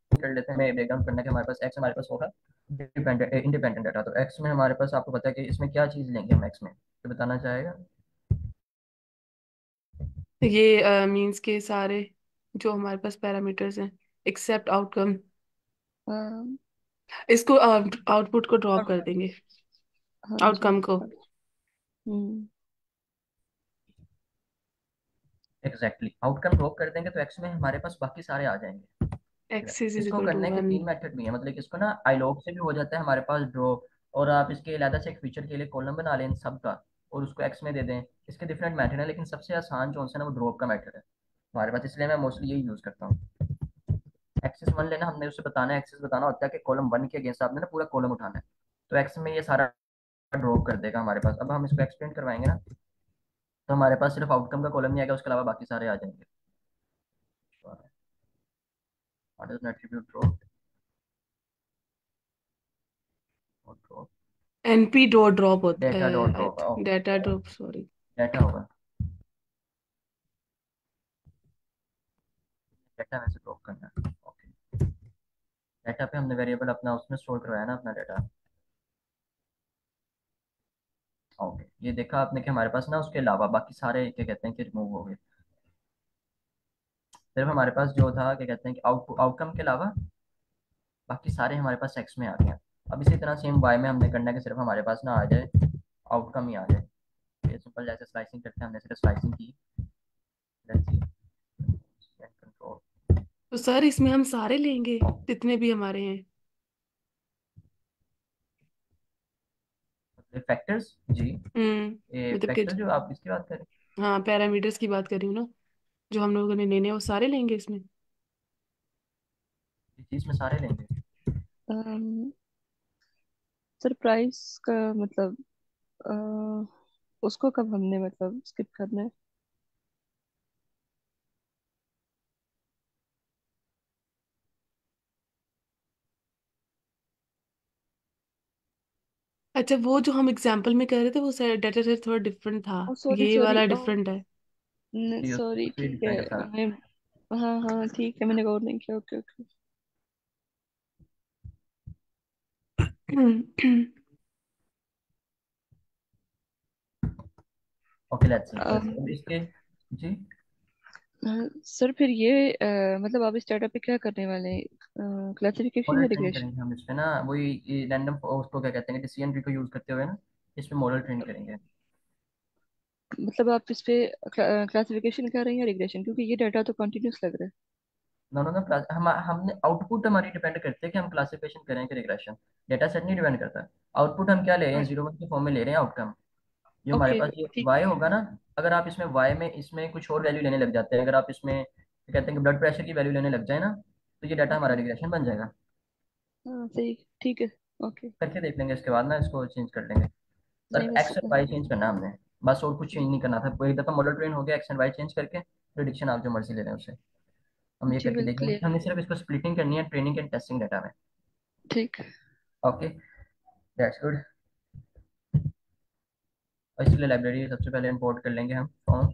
कर लेते हैं, मैं ब्रेक डाउन करना कि हमारे पास एक्स हमारे पास होगा डिपेंडेंट इंडिपेंडेंट डाटा। तो एक्स में हमारे पास आपको पता है कि इसमें क्या चीज़ लेंगे हम एक्स में, तो बताना चाहेगा। ये मीन्स के सारे जो हमारे पास पैरामीटर्स हैं एक्सेप्ट आउटकम, हाँ। इसको आउटपुट को ड्रॉप कर आउटकम। देंगे, हाँ जी। आउटकम को। हाँ जी। हम्म। एग्जैक्टली आउटकम ड्रॉप कर देंगे तो एक्स में हमारे पास बाकी सारे आ जाएंगे। एक्सिस इज इसको इक्वल टू करने के वन। तीन मेथड भी हैं, मतलब कि इसको ना आईलॉग से भी हो जाता है हमारे पास ड्रॉ, और आप इसके अलग से एक फीचर के लिए कॉलम बना लें इन सब का और उसको एक्स में दे दें। इसके डिफरेंट मेथड है, लेकिन सबसे आसान जो है ना वो ड्रॉप का मेथड है हमारे पास, इसलिए मैं मोस्टली यही यूज़ करता हूँ। एक्सेस वन लेना, हमने उसे बताना है, एक्सेस बताना होता है कि कॉलम वन के अगेंस्ट आपने ना पूरा कॉलम उठाना है, तो एक्स में ये सारा ड्रॉप कर देगा हमारे पास। अब हम इसको एक्सप्लेन करवाएंगे ना, तो हमारे पास सिर्फ आउटकम का कॉलम नहीं आएगा, उसके अलावा बाकी सारे आ जाएंगे। व्हाट इज एट्रीब्यूट ड्रॉप और ड्रॉप, एनपी डॉट ड्रॉप होता डेटा डॉट है, drop, data drop sorry. Data होगा, डाटा में से ड्रॉप करना है। ओके, डाटा पे हमने वेरिएबल अपना उसमें स्टोर करवाया ना अपना डाटा। ओके, ये देखा आपने कि हमारे पास ना उसके अलावा बाकी सारे क्या कहते हैं कि रिमूव हो गए, सिर्फ हमारे पास जो था क्या कहते हैं कि आउट आउटकम के अलावा बाकी सारे हमारे पास एक्स में आ गए हैं। अब इसी तरह सेम वाई में हमने करना है कि सिर्फ हमारे पास ना आ जाए आउटकम ही आ जाए। ये सिंपल जैसे स्लाइसिंग करते हैं, हमने सिर्फ स्लाइसिंग की। लेट्स सी, कंट्रोल तो सर इसमें हम सारे लेंगे जितने भी हमारे हैं। फैक्टर्स जी, हम्म ये मतलब कि फैक्टर जो आप इसकी बात करें, हाँ पैरामीटर्स की बात कर रही हूँ ना, जो हम लोगों ने लेने हैं वो सारे लेंगे इसमें। इस चीज में सारे लेंगे। सरप्राइज का मतलब अ, उसको कब हमने मतलब स्किप करना है? अच्छा वो जो हम एग्जाम्पल में कर रहे थे वो डाटा सेट थोड़ा डिफरेंट था, ओ सॉरी ये सॉरी। वाला ओ डिफरेंट है। जी सॉरी, उसमें ठीक है। डिफरेंट है सारा। मैं हाँ हाँ ठीक है, मैंने गौर नहीं किया। Okay okay. Okay let's see, अब इसके जी, सर फिर ये अ, मतलब आप इस डाटा पे क्या करने वाले हैं, क्लासिफिकेशन मॉडल या ट्रेन रिग्रेशन? करेंगे हम इस पे ना, वही रैंडम उसको क्या कहते हैं डिसीजन ट्री को यूज करते हुए ना इस पे मॉडल ट्रेन करेंगे। मतलब आप इस पे क्लासिफिकेशन कर रहे हैं या रिग्रेशन, क्योंकि ये डाटा तो कंटिन्यूस लग रहा है। दोनों का क्लास हम हमने आउटपुट हमारी डिपेंड करते हैं कि हम क्लासिफिकेशन करें कि रिग्रेशन, डेटा सेट नहीं डिपेंड करता। आउटपुट हम क्या ले रहे हैं, जीरो वन के फॉर्म में ले रहे हैं आउटकम, जो हमारे ओके पास ये ठीक वाई है। होगा ना। अगर आप इसमें वाई में इसमें कुछ और वैल्यू लेने लग जाते हैं, अगर आप इसमें क्या कहते हैं कि ब्लड प्रेशर की वैल्यू लेने लग जाए ना, तो ये डाटा हमारा ओके। रिग्रेशन बन जाएगा। हाँ सही, ठीक है। ओके। करके देख लेंगे, इसके बाद ना इसको चेंज कर लेंगे। नहीं सिर्फ बस एक्स और हाँ। वाई चेंज करना है हमने, बस और कुछ चेंज नहीं करना था। एक दफा मॉडल ट्रेन हो गया, एक्स एंड वाई चेंज करके प्रिडिक्शन आप जो मर्जी ले रहे हैं उसे हम ये जी करके बिल्कुल देखेंगे कि क्लियर। हमने सिर्फ इसको स्प्लिटिंग करनी है ट्रेनिंग एंड टेस्टिंग डाटा में। ठीक। Okay, that's good. और इसके लिए लाइब्रेरी सबसे पहले इंपोर्ट कर लेंगे हम फ्रॉम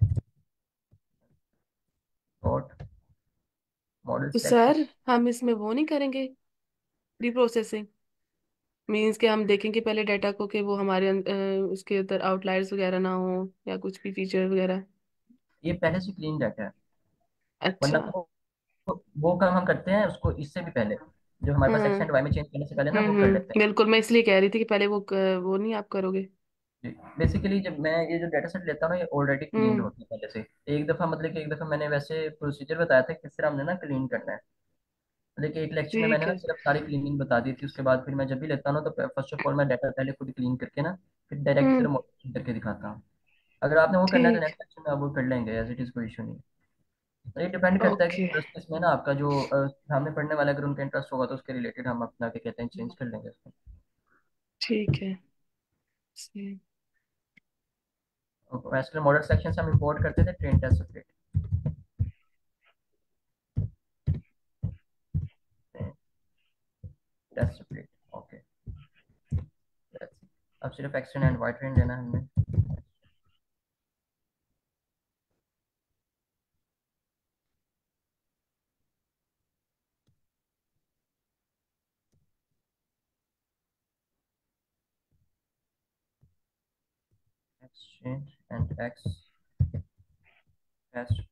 इंपोर्ट मॉडल तो सिलेक्शन। सर हम इसमें वो नहीं करेंगे प्री प्रोसेसिंग, मीन्स कि हम देखेंगे पहले डाटा को कि वो हमारे अं- अ, उसके अंदर आउटलायर्स वगैरह ना हो या कुछ भी फीचर वगैरह। ये पहले से क्लीन डाटा है, वरना अच्छा। वो वो काम हम करते हैं उसको इससे भी पहले, जो हमारे पास एक्स हम्म एंड वाई में चेंज करने से पहले ना हम्म वो कर लेते हम्म हैं। बिल्कुल, मैं इसलिए कह रही थी कि पहले वो वो नहीं आप करोगे। बेसिकली जब मैं ये जो डाटा सेट लेता हूँ ना, ये ऑलरेडी क्लीन हम्म होती है पहले से। एक दफा मतलब कि एक दफा मैंने वैसे प्रोसीजर बताया था किस तरह हमने ना क्लीन करना है, लेकिन एक लेक्चर में मैंने ठीक ना है। सिर्फ सारी क्लीनिंग बता दी थी। उसके बाद फिर मैं जब भी लेता हूँ ना तो फर्स्ट ऑफ ऑल मैं डाटा पहले खुद क्लीन करके ना फिर डायरेक्ट फिर हम्म मॉडिफाई करके दिखाता हूँ। अगर आपने वो करना है तो ठीक। नेक्स्ट लेक्चर में आप वो कर लेंगे, एज इट इज, कोई इशू नहीं। तो ये डिपेंड करता है कि ओके इंटरेस्ट इसमें ना आपका जो अ, सामने पढ़ने वाला अगर उनका इंटरेस्ट होगा तो उसके रिलेटेड हम अपना क्या कहते हैं चेंज कर लेंगे उसको। ठीक है। सही। और वैसे मॉडल सेक्शन से हम इंपोर्ट करते थे train test separate, test separate. Okay, अब सिर्फ एक्सटेंड एंड वाई ट्रेन लेना है हमने। exchange and x test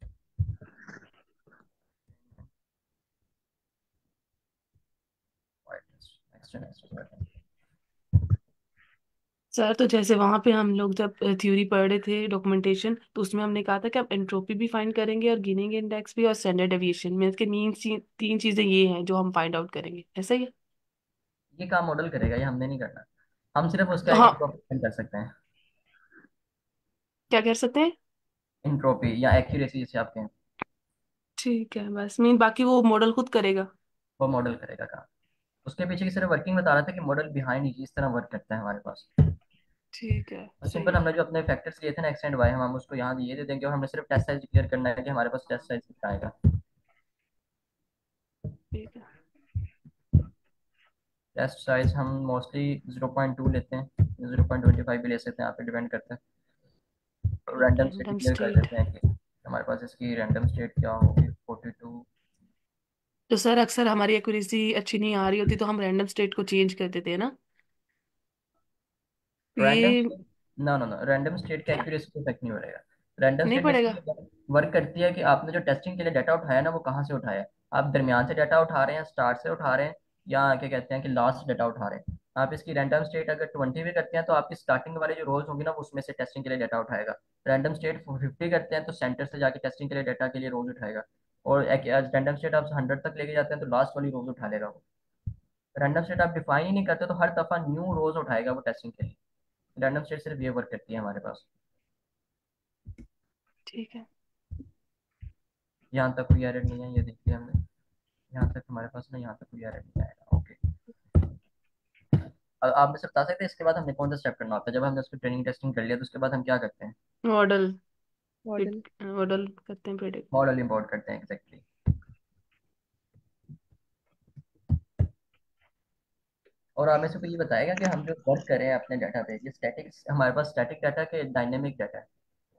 y test x and x y test। Sir तो जैसे वहां पे हम लोग जब थ्योरी पढ़ रहे थे डॉक्यूमेंटेशन, तो उसमें हमने कहा था कि आप एंट्रोपी भी फाइंड करेंगे और गिनिंग इंडेक्स भी और स्टैंडर्ड डेविएशन में इसके मेन तीन चीजें ये हैं जो हम फाइंड आउट करेंगे, ऐसा ही है? ये काम मॉडल करेगा, ये हमने नहीं करना। हम सिर्फ उसका एक हाँ। इंट्रोपी कर सकते हैं। क्या कर सकते हैं? इंट्रोपी या एक्यूरेसी जिसे आप कहें, ठीक है, बस मीन बाकी वो मॉडल खुद करेगा। वो मॉडल करेगा काम। उसके पीछे की सिर्फ वर्किंग बता रहा था कि मॉडल बिहाइंड इस तरह वर्क करता है हमारे पास। ठीक है, और सही सिंपल है। हमने जो अपने फैक्टर्स लिए थे ना एक्स एंड वाई, हम हम उसको यहाँ ये दे देंगे और हमने सिर्फ टेस्ट साइज क्लियर करना है कि हमारे पास टेस्ट साइज कितना आएगा। ठीक है। टेस्ट साइज हम मोस्टली ज़ीरो पॉइंट टू लेते हैं, ज़ीरो पॉइंट टू फाइव भी ले सकते हैं, यहाँ पे डिपेंड करता है। ठीक रैंडम है, स्टेट रैंडम क्लियर कर स्टेट। देते हैं कि हमारे पास इसकी रैंडम स्टेट क्या होगी, फोर्टी टू। तो सर अक्सर हमारी एक्यूरेसी अच्छी नहीं आ रही होती तो हम रैंडम स्टेट को चेंज कर देते हैं ना? रैंडम ये state, no no no, random state का एक्यूरेसी को इफेक्ट नहीं पड़ेगा। रैंडम नहीं स्टेट पड़ेगा? बेसिकली वर्क करती है कि आपने जो टेस्टिंग के लिए डाटा उठाया ना वो कहाँ से उठाया है। आप दरमियान से डाटा उठा रहे हैं, स्टार्ट से उठा रहे हैं, या क्या कहते हैं कि लास्ट डाटा उठा रहे हैं। आप इसकी रैंडम स्टेट अगर ट्वेंटी भी करते हैं तो आपकी स्टार्टिंग वाले जो रोज होंगी ना वो उसमें से टेस्टिंग के लिए डाटा उठाएगा। रैंडम स्टेट फिफ्टी करते हैं तो सेंटर से जाके टेस्टिंग के लिए डाटा के लिए रोज उठाएगा। और रैंडम स्टेट आप हंड्रेड तक लेके जाते हैं तो लास्ट वाली रोज उठा लेगा वो। रैंडम स्टेट आप डिफाइन ही नहीं करते तो हर दफा न्यू रोज उठाएगा वो टेस्टिंग के लिए। रैंडम स्टेट सिर्फ ये वर्क करती है हमारे पास। ठीक है। यहाँ तक कोई एरर नहीं है, ये देखिए हमने, यहाँ तक हमारे पास ना, यहाँ तक कोई एरर नहीं आएगा। ओके, अब आप मुझे बता सकते हैं इसके बाद हमने कौन सा स्टेप करना होता है जब हमने उसकी ट्रेनिंग टेस्टिंग कर लिया तो उसके बाद हम क्या करते हैं। Model model. मॉडल करते हैं प्रेडिक्ट। मॉडल इंपोर्ट करते हैं, एग्जैक्टली। और आप में से कोई ये बताएगा कि हम जो वर्क कर रहे हैं अपने डाटा पे, ये स्टैटिक, हमारे पास स्टैटिक डाटा के डायनेमिक डाटा है।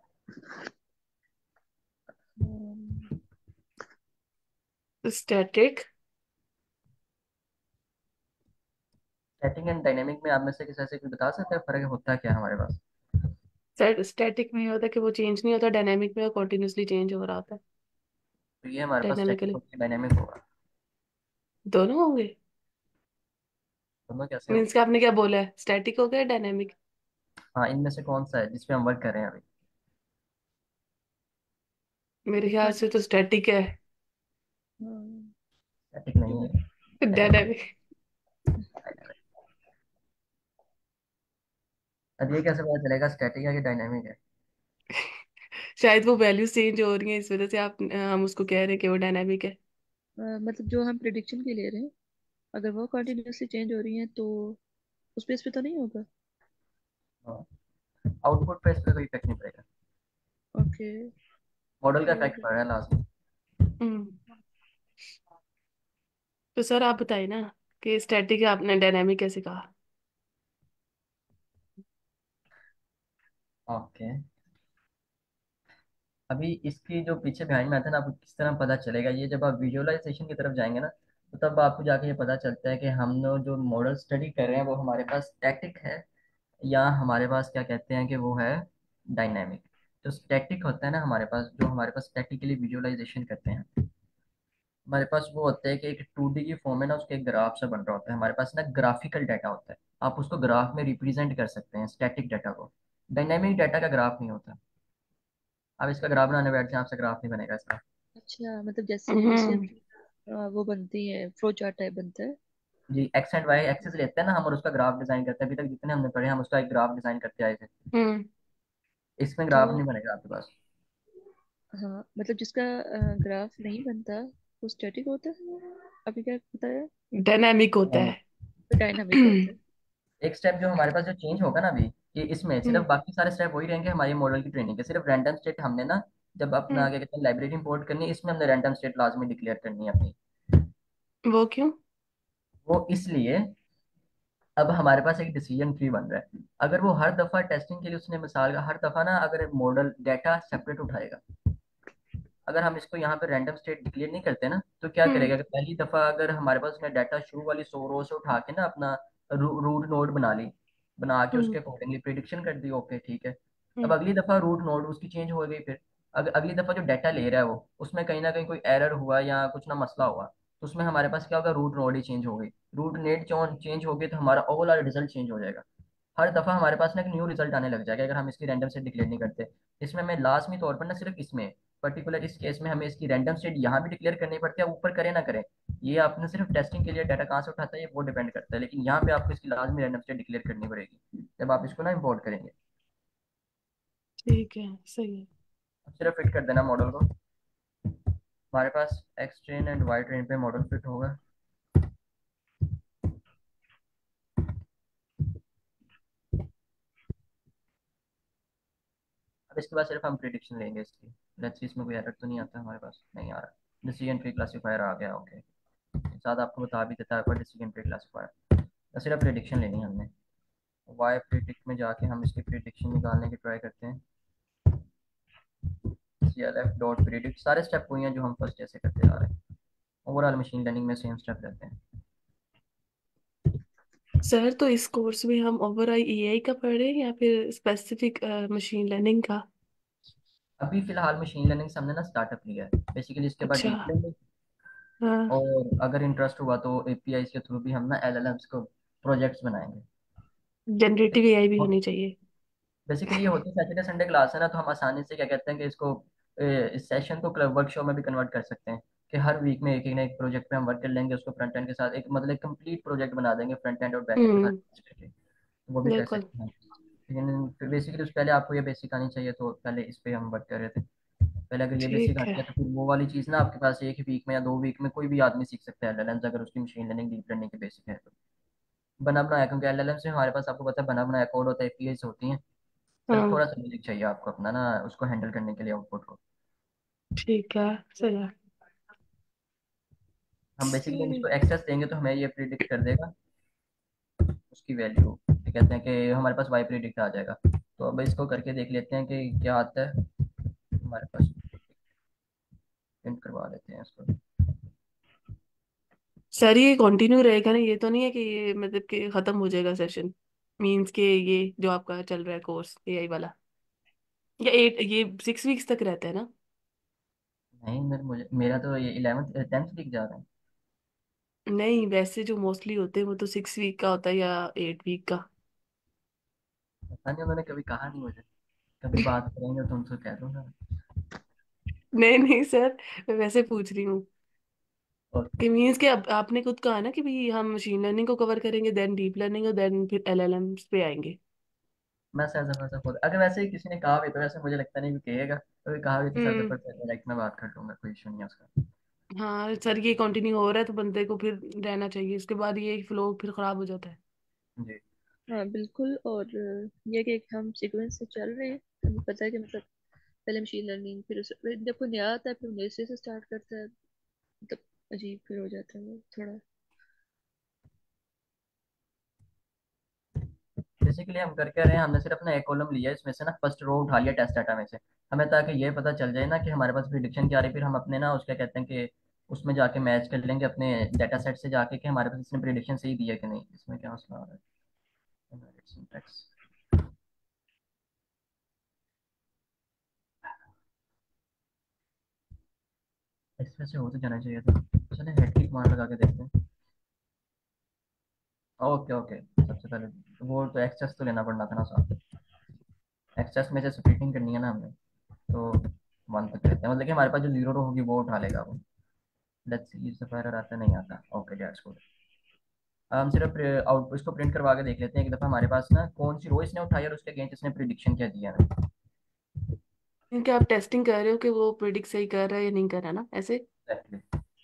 स्टैटिक। स्टैटिक एंड डायनेमिक में आप में से किसी से कोई बता सकता है फर्क होता है क्या हमारे पास। स्टैटिक में ये होता है कि वो चेंज नहीं होता, डायनेमिक में कंटिन्यूअसली चेंज हो रहा होता है। तो ये हमारे पास स्टैटिक डायनेमिकली होगा, डायनेमिक होगा। दोनों होंगे? दोनों कैसे मीन्स होगा। का आपने क्या बोला है, स्टैटिक हो गया डायनेमिक? हाँ, इनमें से कौन सा है जिसपे हम वर्क कर रहे हैं अभी। मेरे ख्याल से स्टैटिक। तो स्टैटिक है। हाँ। स्टैटिक नहीं है, डायनेमिक। डायनेमिक। अब ये कैसे पता चलेगा स्टैटिक है कि डायनेमिक है। शायद वो वैल्यूज चेंज हो रही है इस वजह से आप हम उसको कह रहे हैं कि वो डायनेमिक है। अ, मतलब जो हम प्रिडिक्शन के ले रहे हैं, अगर वो कंटिन्यूअसली चेंज हो रही है तो उस बेस पे तो नहीं होगा। आउटपुट पे इस पे कोई इफेक्ट नहीं पड़ेगा। ओके। मॉडल का ठीक इफेक्ट है। पड़ रहा है लास्ट में। हम्म। तो सर आप बताइए ना कि स्टैटिक है, आपने डायनेमिक कैसे कहा? ओके, अभी इसकी जो पीछे बिहाइंड मैथड आपको किस तरह पता चलेगा, ये जब आप विजुअलाइजेशन की तरफ जाएंगे ना तो तब आपको जाके ये पता चलता है कि हम लोग जो मॉडल स्टडी कर रहे हैं वो हमारे पास स्टैटिक है या हमारे पास क्या कहते हैं कि वो है डायनेमिक। जो स्टैटिक होता है ना हमारे पास, जो हमारे पास स्टैटिकली विजुअलाइजेशन करते हैं, हमारे पास वो होता है कि एक टू डी की फॉर्म है ना, उसके एक ग्राफ से बन रहा होता है। हमारे पास ना ग्राफिकल डाटा होता है, आप उसको ग्राफ में रिप्रेजेंट कर सकते हैं स्टैटिक डाटा को। डायनेमिक डाटा का ग्राफ नहीं होता। आप इसका ग्राफ बनाने बैठ जाए, आपसे ग्राफ नहीं बनेगा इसका। अच्छा, मतलब जैसे डिसीजन हम्म। ट्री वो बनती है, फ्लो चार्ट टाइप बनता है। जी, एक्स एंड वाई एक्सिस लेते हैं ना हम और उसका ग्राफ डिजाइन करते हैं। अभी तक जितने हमने पढ़े हम उसका एक ग्राफ डिजाइन करते आए थे। हम्म। इसमें तो ग्राफ नहीं बनेगा आपके पास। हाँ, मतलब जिसका ग्राफ नहीं बनता वो स्टैटिक होता है। अभी क्या बताया? डायनेमिक होता Dynamic। है। तो डायनामिक होता है। एक स्टेप जो हमारे पास जो चेंज होगा ना अभी, कि इसमें हम्म। सिर्फ बाकी सारे स्टेप वही रहेंगे हमारे मॉडल की ट्रेनिंग के, सिर्फ रैंडम स्टेट हमने ना जब अपना हम्म। क्या कहते हैं लाइब्रेरी इंपोर्ट करनी है, इसमें हमने रैंडम स्टेट लाजमी डिक्लेयर करनी है अपनी। वो क्यों? वो इसलिए, अब हमारे पास एक डिसीजन ट्री बन रहा है। अगर वो हर दफा टेस्टिंग के लिए उसने मिसाल का हर दफा ना अगर मॉडल डाटा सेपरेट उठाएगा, अगर हम इसको यहाँ पे रैंडम स्टेट डिक्लेयर नहीं करते ना तो क्या हम्म। करेगा कि पहली दफा अगर हमारे पास उसने डाटा शुरू वाली सौ रो से उठा के ना अपना रू, रूट नोड बना ली, बना के उसके हम्म। अकॉर्डिंगली प्रिडिक्शन कर दी, ओके ठीक है। अब हम्म। अगली दफ़ा रूट नोड उसकी चेंज हो गई फिर। अग, अगली दफ़ा जो डाटा ले रहा है वो, उसमें कहीं ना कहीं कोई एरर हुआ या कुछ ना मसला हुआ, तो उसमें हमारे पास क्या होगा, रूट नोड ही चेंज हो गई। रूट नेट चेंज हो गई तो हमारा ओवरऑल रिजल्ट चेंज हो जाएगा। हर दफ़ा हमारे पास ना एक न्यू रिजल्ट आने लग जाएगा अगर हम इसकी रैंडम सेट डिक्लेयर नहीं करते। इसमें हमें लाजमी तौर पर ना सिर्फ इसमें पर्टिकुलर इस केस में हमें इसकी रैंडम सेट यहाँ भी डिक्लेयर करनी पड़ती है, ऊपर करें ना करें। ये आपने सिर्फ टेस्टिंग के लिए डाटा कहाँ से उठाता है ये वो डिपेंड करता है, लेकिन यहाँ पे आपको इसकी लाजमी रैंडम सेट डिक्लेयर करनी पड़ेगी जब आप इसको ना इम्पोर्ट करेंगे। ठीक है, सही है। अब सिर्फ फिट कर देना मॉडल को। हमारे पास X train and Y train पे मॉडल फिट होगा। अब इसके बाद सिर्फ हम प्रिडिक्शन लेंगे इसकी। लेट्स सी इसमें कोई एरर तो नहीं आता, हमारे पास नहीं आ रहा। डिसीजन ट्री क्लासीफायर आ गया, ओके। साथ आपको बता भी देता है पर डिसीजन ट्री क्लासीफायर। तो सिर्फ प्रिडिक्शन लेनी है हमने। वाई प्रिडिक्ट में जाके हम इसकी प्रिडिक्शन निकालने की ट्राई करते हैं। C L F dot predict, सारे स्टेप वही हैं जो हम फर्स्ट जैसे करते जा रहे हैं। ओवरऑल मशीन लर्निंग में सेम स्टेप रहते हैं। सर, तो इस कोर्स में हम ओवरऑल एआई का पढ़ रहे हैं या फिर स्पेसिफिक मशीन लर्निंग का? अभी फिलहाल मशीन लर्निंग से हमने ना स्टार्टअप लिया है बेसिकली, इसके बाद अच्छा। Deep learning. हाँ। और अगर इंटरेस्ट हुआ तो एपीआई के थ्रू भी हम ना एल एल एम्स को प्रोजेक्ट्स बनाएंगे। जनरेटिव एआई भी होनी चाहिए। बेसिकली ये होती है सैटरडे संडे क्लास है ना, तो हम आसानी से क्या कहते हैं कि इसको ए, इस सेशन को क्लब वर्कशॉप में भी कन्वर्ट कर सकते हैं। कि हर वीक में एक एक ना एक प्रोजेक्ट पे हम वर्क कर लेंगे, उसको फ्रंट एंड के साथ एक मतलब कंप्लीट प्रोजेक्ट बना देंगे फ्रंट एंड और बैक एंड के साथ हम्म। करके। तो वो भी कर बिल्कुल। सकते हैं। लेकिन बेसिकली उस पहले आपको ये बेसिक आनी चाहिए, तो पहले इस पे हम वर्क कर रहे थे। पहले अगर ये बेसिक आ ठीक है। गया तो फिर वो वाली चीज़ ना आपके पास एक ही वीक में या दो वीक में कोई भी आदमी सीख सकता है एलएलएम्स, अगर उसकी मशीन लर्निंग डीप लर्निंग की बेसिक है तो। बना बनाया, क्योंकि एलएलएम से हमारे पास आपको पता है बना बनाया कोड होता है, एपीआईज होती हैं। सिर्फ हाँ। थोड़ा सा म्यूजिक चाहिए आपको अपना ना उसको हैंडल करने के लिए, आउटपुट को। ठीक है, सही है। हम बेसिकली इसको सही। एक्सेस देंगे तो हमें ये प्रिडिक्ट कर देगा उसकी वैल्यू। ये कहते हैं कि हमारे पास वाई प्रिडिक्ट आ जाएगा। तो अब इसको करके देख लेते हैं कि क्या आता है हमारे पास। प्रिंट करवा लेते हैं इसको। सर, ये कंटिन्यू रहेगा ना? ये तो नहीं है कि ये मतलब कि खत्म हो जाएगा सेशन? मीन्स के ये जो आपका चल रहा है कोर्स एआई वाला, या एट ये सिक्स वीक्स तक रहता है ना? नहीं मेरे मुझे मेरा तो ये इलेवंथ टेंथ लिख जा रहा है। नहीं, वैसे जो मोस्टली होते हैं वो तो सिक्स वीक का होता है या एट वीक का। पता नहीं उन्होंने कभी कहा नहीं मुझे। कभी बात करेंगे तो उनसे कह दूंगा। नहीं नहीं सर, मैं वैसे पूछ रही हूँ और कि मीन्स के अब आपने खुद कहा ना कि भाई हम मशीन लर्निंग को कवर करेंगे, देन डीप लर्निंग और देन फिर एलएलएम्स पे आएंगे। मैं सर जफर से खुद अगर वैसे ही किसी ने कहा भी तो वैसे मुझे लगता नहीं भी कहेगा, तो कहा भी तो सर हम्म। जफर से डायरेक्ट मैं बात कर लूंगा, कोई इशू नहीं है उसका। हाँ सर, ये कंटिन्यू हो रहा है तो बंदे को फिर रहना चाहिए, इसके बाद ये फ्लो फिर खराब हो जाता है। जी। हाँ बिल्कुल। और अ, ये कि हम सीक्वेंस से चल रहे हैं, हमें पता है कि मतलब पहले मशीन लर्निंग, फिर उस फिर जब कोई नया आता है फिर नए से स्टार्ट करता है, मतलब अजीब फिर हो जाता है वो थोड़ा। बेसिकली हम कर क्या रहे हैं, हमने सिर्फ अपना एक कॉलम लिया है इसमें से ना, फर्स्ट रो उठा लिया टेस्ट डाटा में से। हमें ताकि ये पता चल जाए ना कि हमारे पास प्रिडिक्शन क्या आ रही है, फिर हम अपने ना उसका कहते हैं कि उसमें जाके मैच कर लेंगे अपने डाटा सेट से जाके कि हमारे पास इसने प्रिडिक्शन सही दिया कि नहीं। इसमें क्या मसला आ रहा है सिंटैक्स। इसमें से हो तो जाना चाहिए था। चले हेड की कमांड लगा के देखते हैं। ओके ओके, सबसे पहले वो तो एक्सेस तो लेना पड़ना था ना साथ। एक्सेस में से स्प्लिटिंग करनी है ना हमने, तो वन तक लेते हैं, मतलब कि हमारे पास जो जीरो रो होगी वो उठा लेगा वो। लेट्स सी इससे एरर आता नहीं आता, ओके दैट्स गुड। हम सिर्फ आउट इसको प्रिंट करवा के देख लेते हैं एक दफ़ा हमारे पास ना कौन सी रो इसने उठाई और उसके अगेंस्ट इसने प्रिडिक्शन क्या दिया है। क्योंकि आप टेस्टिंग कर रहे हो कि वो प्रिडिक्ट सही कर रहा है या नहीं कर रहा है ना, ऐसे। Exactly.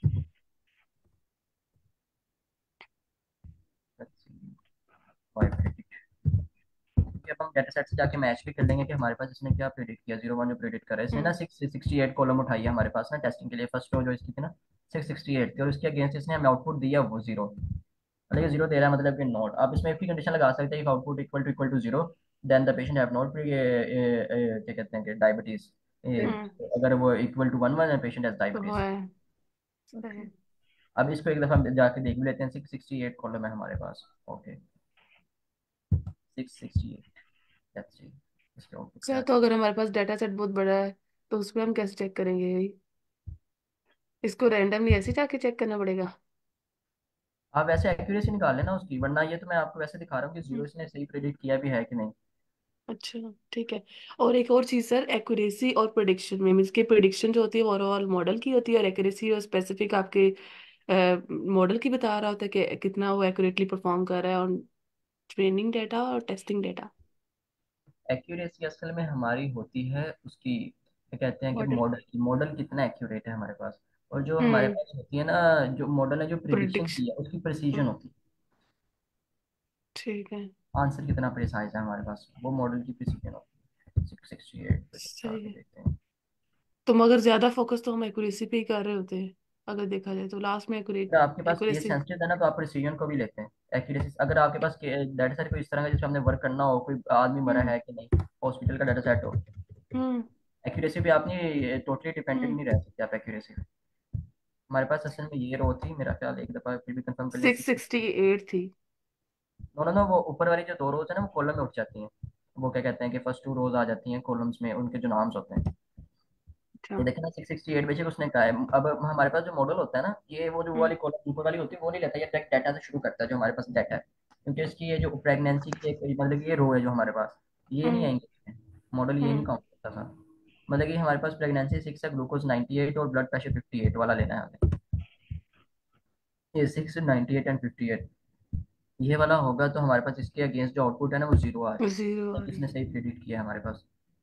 Let's see. Why predict? कि अब हम डेटा सेट से जाके मैच भी कर लेंगे कि हमारे पास इसने क्या प्रेडिक्ट किया। जीरो वन जो प्रेडिक्ट कर रहा है इसने ना हम्म। सिक्स सिक्सटी एट कॉलम उठाई है हमारे पास ना टेस्टिंग के लिए। फर्स्ट रो जो इसकी थी ना सिक्स सिक्सटी एट थी, और इसके अगेंस्ट इसने हमें आउटपुट दिया वो जीरो। मतलब ये जीरो दे रहा है मतलब कि नॉट। आप इसमें एक भी कंडीशन लगा सकते हैं, if output equal to equal to zero then the patient have not क्या कहते हैं कि डायबिटीज। हम्म। अगर वो equal to one one patient has तो डायबिटीज। है। ओके। सही। अब इसको एक दफा हम जाके देख भी लेते हैं। सिक्स सिक्सटी एट कॉलम है हमारे पास, okay. Six sixty eight. That's it. इसके आउटपुट क्या सर तो आता है? अगर हमारे पास डाटा सेट बहुत बड़ा है तो उसमें हम कैसे चेक करेंगे यही? इसको रैंडमली ऐसे जाके चेक करना पड़ेगा? आप वैसे एक्यूरेसी निकाल लेना उसकी, वरना ये तो मैं आपको वैसे दिखा रहा हूँ कि जीरो हम्म, इसने सही प्रेडिक्ट किया भी है कि नहीं। अच्छा ठीक है। और एक और चीज सर, एक्यूरेसी और प्रिडिक्शन में मीन्स के प्रिडिक्शन जो होती है ओवरऑल मॉडल की होती है, और एक्यूरेसी और स्पेसिफिक आपके मॉडल की बता रहा होता है कि कितना वो एक्यूरेटली परफॉर्म कर रहा है ऑन ट्रेनिंग डेटा और टेस्टिंग डेटा। एक्यूरेसी असल में हमारी होती है उसकी, क्या कहते हैं कि मॉडल। मॉडल की, मॉडल कितना एक्यूरेट है हमारे पास। और जो हमारे हम्म। पास होती है ना, जो मॉडल है जो प्रिडिक्शन प्रिडिक्शन। की है उसकी प्रिसीजन हम्म, होती है। ठीक है। आंसर कितना प्रिसाइज है हमारे पास, वो मॉडल की प्रिसीजन होती है। सिक्स सिक्सटी एट पे दिखा सही के है। देखते हैं। तो मगर ज्यादा फोकस तो हम एक्यूरेसी पे ही कर रहे होते हैं, अगर देखा जाए तो लास्ट में एक्यूरेट अगर आपके पास केस एक्यूरेसी। सेंसिटिव है ना, तो आप प्रिसीजन को भी लेते हैं। एक्यूरेसी अगर आपके पास डाटा सेट कोई इस तरह का जिसमें हमने वर्क करना हो, कोई आदमी मरा हम्म। है कि नहीं, हॉस्पिटल का डाटा सेट हो, हम्म। एक्यूरेसी पे आप नहीं टोटली डिपेंडेंट हम्म। नहीं रह सकते आप एक्यूरेसी पे। हमारे पास असल में ये रो थी, मेरा ख्याल एक दफ़ा फिर भी कंफर्म कर लिया, सिक्स सिक्स। सिक्सटी एट थी। दोनों ना वो ऊपर वाली जो दो रोज है ना वो कॉलम में उठ जाती हैं। वो क्या कहते हैं कि फर्स्ट टू रोज आ जाती हैं कॉलम्स में, उनके जो नाम्स होते हैं। अच्छा। ये देखें ना, सिक्स सिक्सटी एट बेशक उसने कहा है। अब हमारे पास जो मॉडल होता है ना, ये वो जो वो हम्म। वाली कॉलम ऊपर वाली होती है वो नहीं लेता, ये डायरेक्ट डाटा से शुरू करता है जो हमारे पास डाटा है। क्योंकि इसकी ये जो प्रेगनेंसी की एक मतलब कि ये रो है जो हमारे पास, ये नहीं हम्म। आएंगे। मॉडल ये नहीं हम्म। काउंट करता था। मतलब कि हमारे पास प्रेगनेंसी सिक्स है, ग्लूकोज नाइन्टी एट और ब्लड प्रेशर फिफ्टी एट वाला लेना है हमें। ये six ninety eight and fifty eight ये वाला होगा तो हमारे पास इसके अगेंस्ट जो आउटपुट है ना वो जीरो आ जीरो जाएगा, आ गई। जिसने सही प्रेडिक्ट किया है हमारे पास।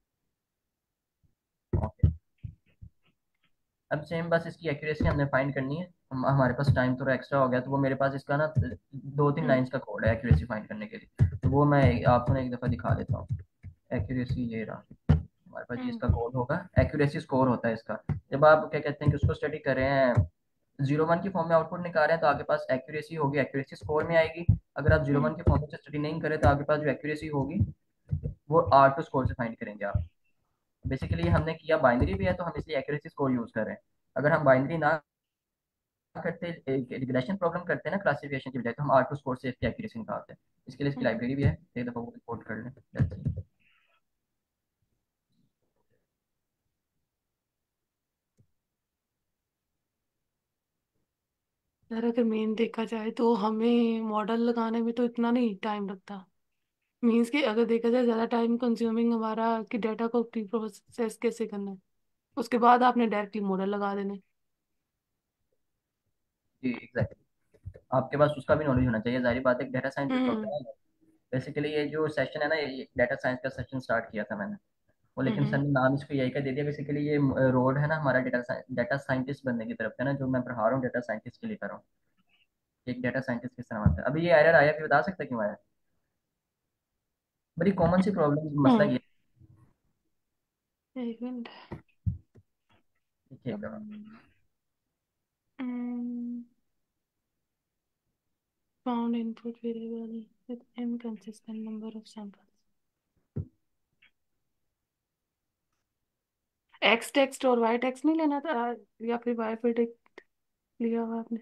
ओके। अब सेम बस इसकी एक्यूरेसी हमने फाइंड करनी है। हम हमारे पास टाइम थोड़ा एक्स्ट्रा हो गया, तो वो मेरे पास इसका ना दो तीन हम्म। लाइंस का कोड है एक्यूरेसी फाइंड करने के लिए, तो वो मैं आपको ना एक दफ़ा दिखा देता हूँ। एक्यूरेसी ये रहा, हमारे पास ये हम्म। इसका कोड होगा, एक्यूरेसी स्कोर होता है इसका। जब आप क्या कहते हैं कि उसको स्टडी कर रहे हैं, जीरो वन की फॉर्म में आउटपुट निकाल रहे हैं, तो आपके पास एक्यूरेसी होगी, एक्यूरेसी स्कोर में आएगी। अगर आप जीरो हम्म। वन की फॉर्म से स्टडी नहीं करें तो आपके पास जो एक्यूरेसी होगी वो आर टू स्कोर से फाइंड करेंगे आप। बेसिकली हमने किया बाइनरी भी है, तो हम इसलिए एक्यूरेसी स्कोर यूज कर रहे हैं। अगर हम बाइनरी ना करते, रिग्रेशन प्रॉब्लम करते हैं ना क्लासिफिकेशन की बजाय, तो हम आर टू स्कोर से इसकी एक्यूरेसी निकालते हैं। इसके लिए इसकी हम्म। लाइब्रेरी भी है, एक दफ़ा वो रिपोर्ट कर लें। That's it। यार अगर मेन देखा जाए तो हमें मॉडल लगाने में तो इतना नहीं टाइम लगता। मीन्स कि अगर देखा जाए ज्यादा टाइम कंज्यूमिंग हमारा कि डाटा को प्री प्रोसेस कैसे करना है, उसके बाद आपने डायरेक्टली मॉडल लगा देने। जी एग्जैक्टली। आपके पास उसका भी नॉलेज होना चाहिए, जाहिर बात है, डेटा साइंटिस्ट होता हम्म। है ना। बेसिकली ये जो सेशन है ना, ये डेटा साइंस का सेशन स्टार्ट किया था मैंने, वो लेकिन सर हम्म। ने नाम इसको यही का दे दिया। बेसिकली ये रोड है ना हमारा डेटा डेटा साइंटिस्ट बनने की तरफ है ना, जो मैं पढ़ा रहा हूँ डेटा साइंटिस्ट के लिए कर रहा हूँ। एक डेटा साइंटिस्ट किस तरह होता है। अभी ये एरर आया, भी बता सकते हैं क्यों आया? बड़ी कॉमन सी प्रॉब्लम मसला हम्म। ये एक मिनट। है। ठीक है। Found input variable with inconsistent number of samples. X text और वाई टेक्स्ट नहीं लेना था, या फिर वाई प्रिडिक्ट लिया हुआ आपने?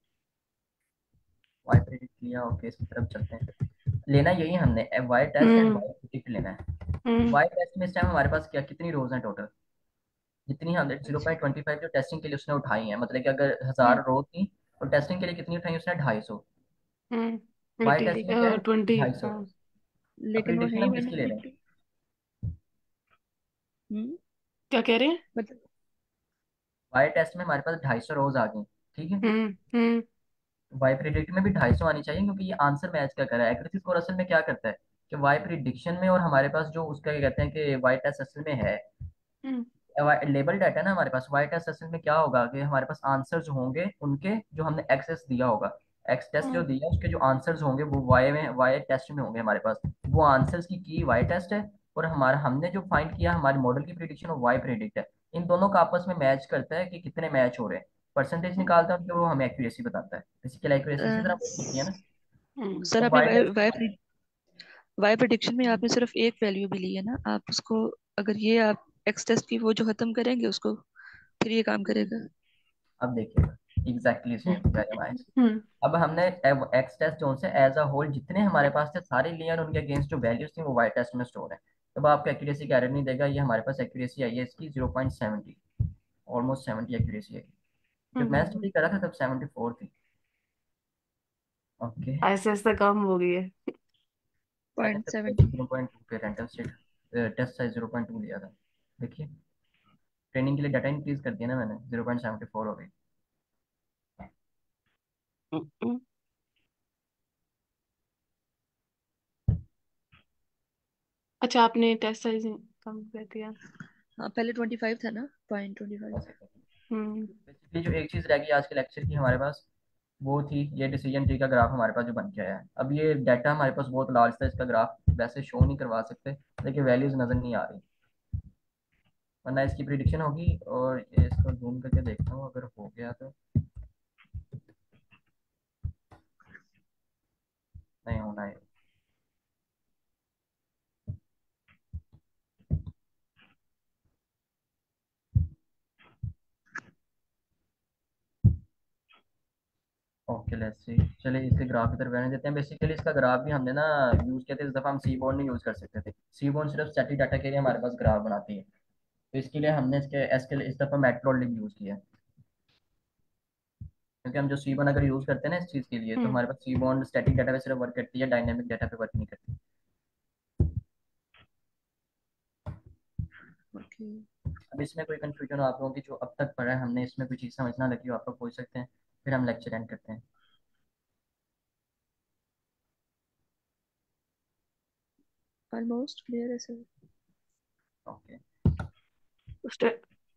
वाई प्रेडिक्ट किया, ओके इसकी तरफ चलते हैं। लेना यही हमने, Y test and hmm. Y predict लेना है। हम्म। वाई टेस्ट में इस टाइम हमारे पास क्या कितनी रोज हैं टोटल? जितनी हमने जीरो अच्छा। पॉइंट ट्वेंटी फाइव जो टेस्टिंग के लिए उसने उठाई है, मतलब कि अगर हम्म। हजार रो थी तो टेस्टिंग के लिए कितनी उठाई उसने? ढाई सौ। हम्म। वाई एटी टेस्ट में क्या है? ट्वेंटी। ढाई सौ। हाँ। अब लेकिन वो है प्रिडिक्शन ही हम वन किसकी ले हंड्रेड रहे हैं? एट्टी हम्म। क्या कह रहे हैं? मतलब वाई टेस्ट में हमारे पास ढाई सौ रोज आ गई, ठीक है। हम्म। हम्म। वाई प्रिडिक्ट में भी ढाई सौ आनी चाहिए, क्योंकि ये आंसर मैच क्या कर रहा है। एक्यूरेसी स्कोर असल में क्या करता है कि वाई प्रिडिक्शन में और हमारे पास जो उसका क्या कहते हैं कि वाई टेस्ट असल में है, हम्म। लेबल डाटा है ना हमारे पास। वाई टेस्ट असल में क्या होगा कि हमारे पास आंसर्स होंगे उनके जो हमने एक्सेस दिया होगा। एक्स टेस्ट जो हम्म। दिया उसके जो आंसर्स होंगे वो वाई में, वाई टेस्ट में होंगे हमारे पास। वो आंसर्स की की वाई टेस्ट है, और हमारा हमने जो फाइंड किया हमारे मॉडल की प्रिडिक्शन और वाई प्रिडिक्ट है। इन दोनों का आपस में मैच करता है कि कितने मैच हो रहे हैं, परसेंटेज हम्म, निकालता है, तो वो हमें एक्यूरेसी बताता है। बेसिकली एक्यूरेसी इसी तरह अ, work होती है ना। हम्म। सर अब आपने Y Y test, Y Y prediction में आपने सिर्फ एक वैल्यू भी ली है ना, आप उसको अगर ये आप एक्स टेस्ट की वो जो खत्म करेंगे उसको फिर ये काम करेगा। अब देखिएगा, एग्जैक्टली सेम, वेरी नाइस। हम्म। अब हमने एक्स टेस्ट जो से एज अ होल जितने हमारे पास थे सारे लिए, और उनके अगेंस्ट जो वैल्यूज थी वो वाई टेस्ट में स्टोर है। तब आपको एक्यूरेसी का एरर नहीं देगा। ये हमारे पास एक्यूरेसी आई है इसकी zero point seventy, almost seventy accuracy है। हम्म। जब मैं हम्म। स्टडी करा था तब सेवेंटी फोर थी। ओके। ऐसे ऐसे कम हो गई है। मैंने पॉइंट सिर्फ सेवेंटी जीरो पॉइंट टू पे random state test size zero point two लिया था। देखिए, ट्रेनिंग के लिए डाटा इंक्रीज कर दिया ना मैंने, जीरो पॉइंट सेवेंटी फोर हो गई। हम्म। अच्छा, आपने टेस्ट साइज कम कर दिया। हाँ, पहले ट्वेंटी फाइव था ना, पॉइंट ट्वेंटी फाइव। हम्म। बेसिकली जो एक चीज रह गई आज के लेक्चर की हमारे पास, वो थी ये डिसीजन ट्री का ग्राफ हमारे पास जो बन के आया है। अब ये डाटा हमारे पास बहुत लार्ज था, इसका ग्राफ वैसे शो नहीं करवा सकते, लेकिन वैल्यूज नजर नहीं आ रही, वरना इसकी प्रिडिक्शन होगी। और ये इसको जूम करके देखता हूँ, अगर हो गया तो। नहीं होना है। Okay let's see. चलिए इसके ग्राफ की तरफ रहने देते हैं। बेसिकली इसका ग्राफ भी हमने ना यूज किया था, इस दफा हम सी बोर्ड नहीं यूज कर सकते थे। सी बोर्ड सिर्फ स्टैटिक डाटा के लिए हमारे पास ग्राफ बनाती है, तो इसके लिए हमने इसके एसके इस दफा मैटप्लॉटलिब यूज किया है। क्योंकि हम जो सी वन अगर यूज करते हैं ना इस चीज के लिए, तो हम्म। हमारे पास सी बॉन्ड स्टैटिक डाटा पे सिर्फ वर्क करती है, डायनेमिक डाटा पे वर्क नहीं करती। ओके। अब इसमें कोई कंफ्यूजन हो आप लोगों की जो अब तक पढ़ा है हमने, इसमें कोई चीज़ समझना लगी हो आप लोग पूछ सकते हैं, फिर हम लेक्चर एंड करते हैं। ऑलमोस्ट क्लियर है सर। ओके। उससे-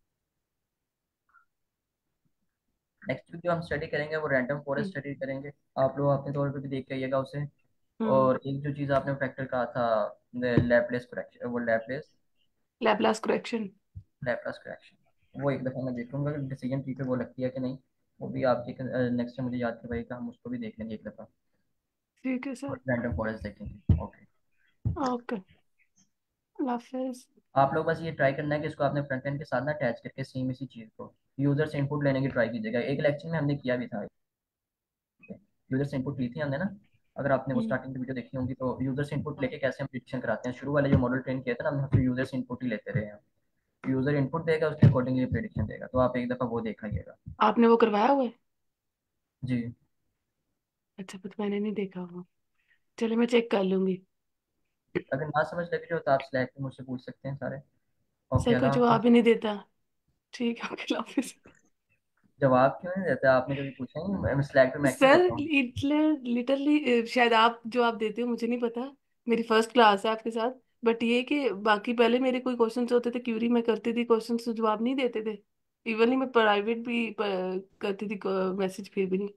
नेक्स्ट वीक जो हम स्टडी करेंगे वो रैंडम फॉरेस्ट हम्म। स्टडी करेंगे। आप लोग अपने तौर पे भी देख के आइएगा उसे। हम्म। और एक जो चीज़ आपने फैक्टर कहा था, लैपलेस करेक्शन, वो Laplace Laplace correction. Laplace correction, वो एक दफ़ा मैं देखूंगा कि डिसीजन ट्री पे वो लगती है कि नहीं। वो भी आपके नेक्स्ट टाइम मुझे याद करवाइएगा, हम उसको भी देख लेंगे एक दफ़ा। ठीक है सर। और रैंडम फॉरेस्ट देखेंगे। ओके। ओके। अल्लाह हाफिज। आप लोग बस ये ट्राई करना है कि इसको आपने फ्रंट एंड के साथ ना अटैच करके सेम इसी चीज़ को यूजर से इनपुट लेने की ट्राई कीजिएगा। एक लेक्चर में हमने किया भी था, यूजर से इनपुट ली थी हमने ना। अगर आपने वो हम्म। स्टार्टिंग की वीडियो देखी होंगी, तो यूजर से इनपुट लेके कैसे हम प्रिडिक्शन कराते हैं, शुरू वाले जो मॉडल ट्रेन किया था ना हमने, तो यूजर से इनपुट ही लेते रहे हैं। यूजर इनपुट देगा, उसके अकॉर्डिंगली प्रिडिक्शन देगा, तो आप एक दफ़ा वो देखाइएगा। आपने वो करवाया हुआ है? जी। अच्छा, बट मैंने नहीं देखा हुआ। चलो, मैं चेक कर लूंगी। अगर ना समझ लगे जो तो आप स्लैक पे मुझसे पूछ सकते हैं सारे। ओके, सर कोई अल्लाह हाफिज़। जवाब ही नहीं देता। ठीक है, ओके, अल्लाह हाफिज। जवाब क्यों नहीं देते, आपने कभी पूछा नहीं? मैं स्लैक पे मैं एक्टिव सर होता हूँ। लिटरली शायद आप जो आप देते हो मुझे नहीं पता। मेरी फर्स्ट क्लास है आपके साथ। बट ये कि बाकी पहले मेरे कोई क्वेश्चंस होते थे, क्यूरी मैं करती थी, क्वेश्चंस जवाब नहीं देते थे। इवन ही मैं प्राइवेट भी प- करती थी मैसेज, फिर भी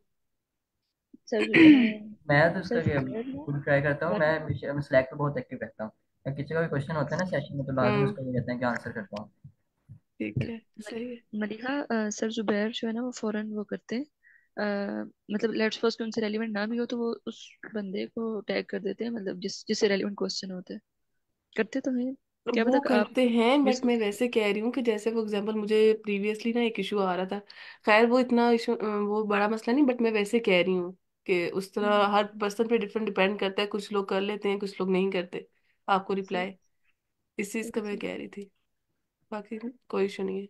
सर जु- नहीं। अ, मैं तो इसका सर जुबैर ना। खुद ट्राई करता हूँ। मल- मैं मैं स्लैक पे बहुत एक्टिव रहता हूँ। अगर किसी का भी क्वेश्चन होता है ना सेशन में, तो लाजमी हम्म। उसको ये कहते हैं कि आंसर करता हूँ। ठीक है, सही है। मलिका, अ, सर जुबैर जो है ना वो फौरन वो करते हैं। अ, मतलब लेट्स सपोज कि उनसे रेलिवेंट ना भी हो तो वो उस बंदे को टैग कर देते हैं, मतलब जिस जिससे रेलिवेंट क्वेश्चन होते हैं। करते तो हैं। क्या वो पता आप करते हैं, मिस। बट मैं वैसे कह रही हूँ कि जैसे फॉर एग्जांपल मुझे प्रीवियसली ना एक इशू आ रहा था। खैर वो इतना इशू, वो बड़ा मसला नहीं, बट मैं वैसे कह रही हूँ कि उस तरह हर पर्सन पे डिफरेंट डिपेंड करता है, कुछ लोग कर लेते हैं, कुछ लोग नहीं करते। आपको सही। रिप्लाई इस चीज का मैं सही। कह रही थी। बाकी कोई इशू नहीं है।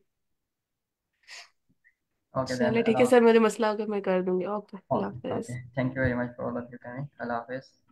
ओके देन, चले ठीक है अल्लाह। सर, मुझे मसला होगा मैं कर दूंगी। ओके, अल्लाह ओके हाफिज। Okay, thank you very much for all of your time. अल्लाह हाफिज़।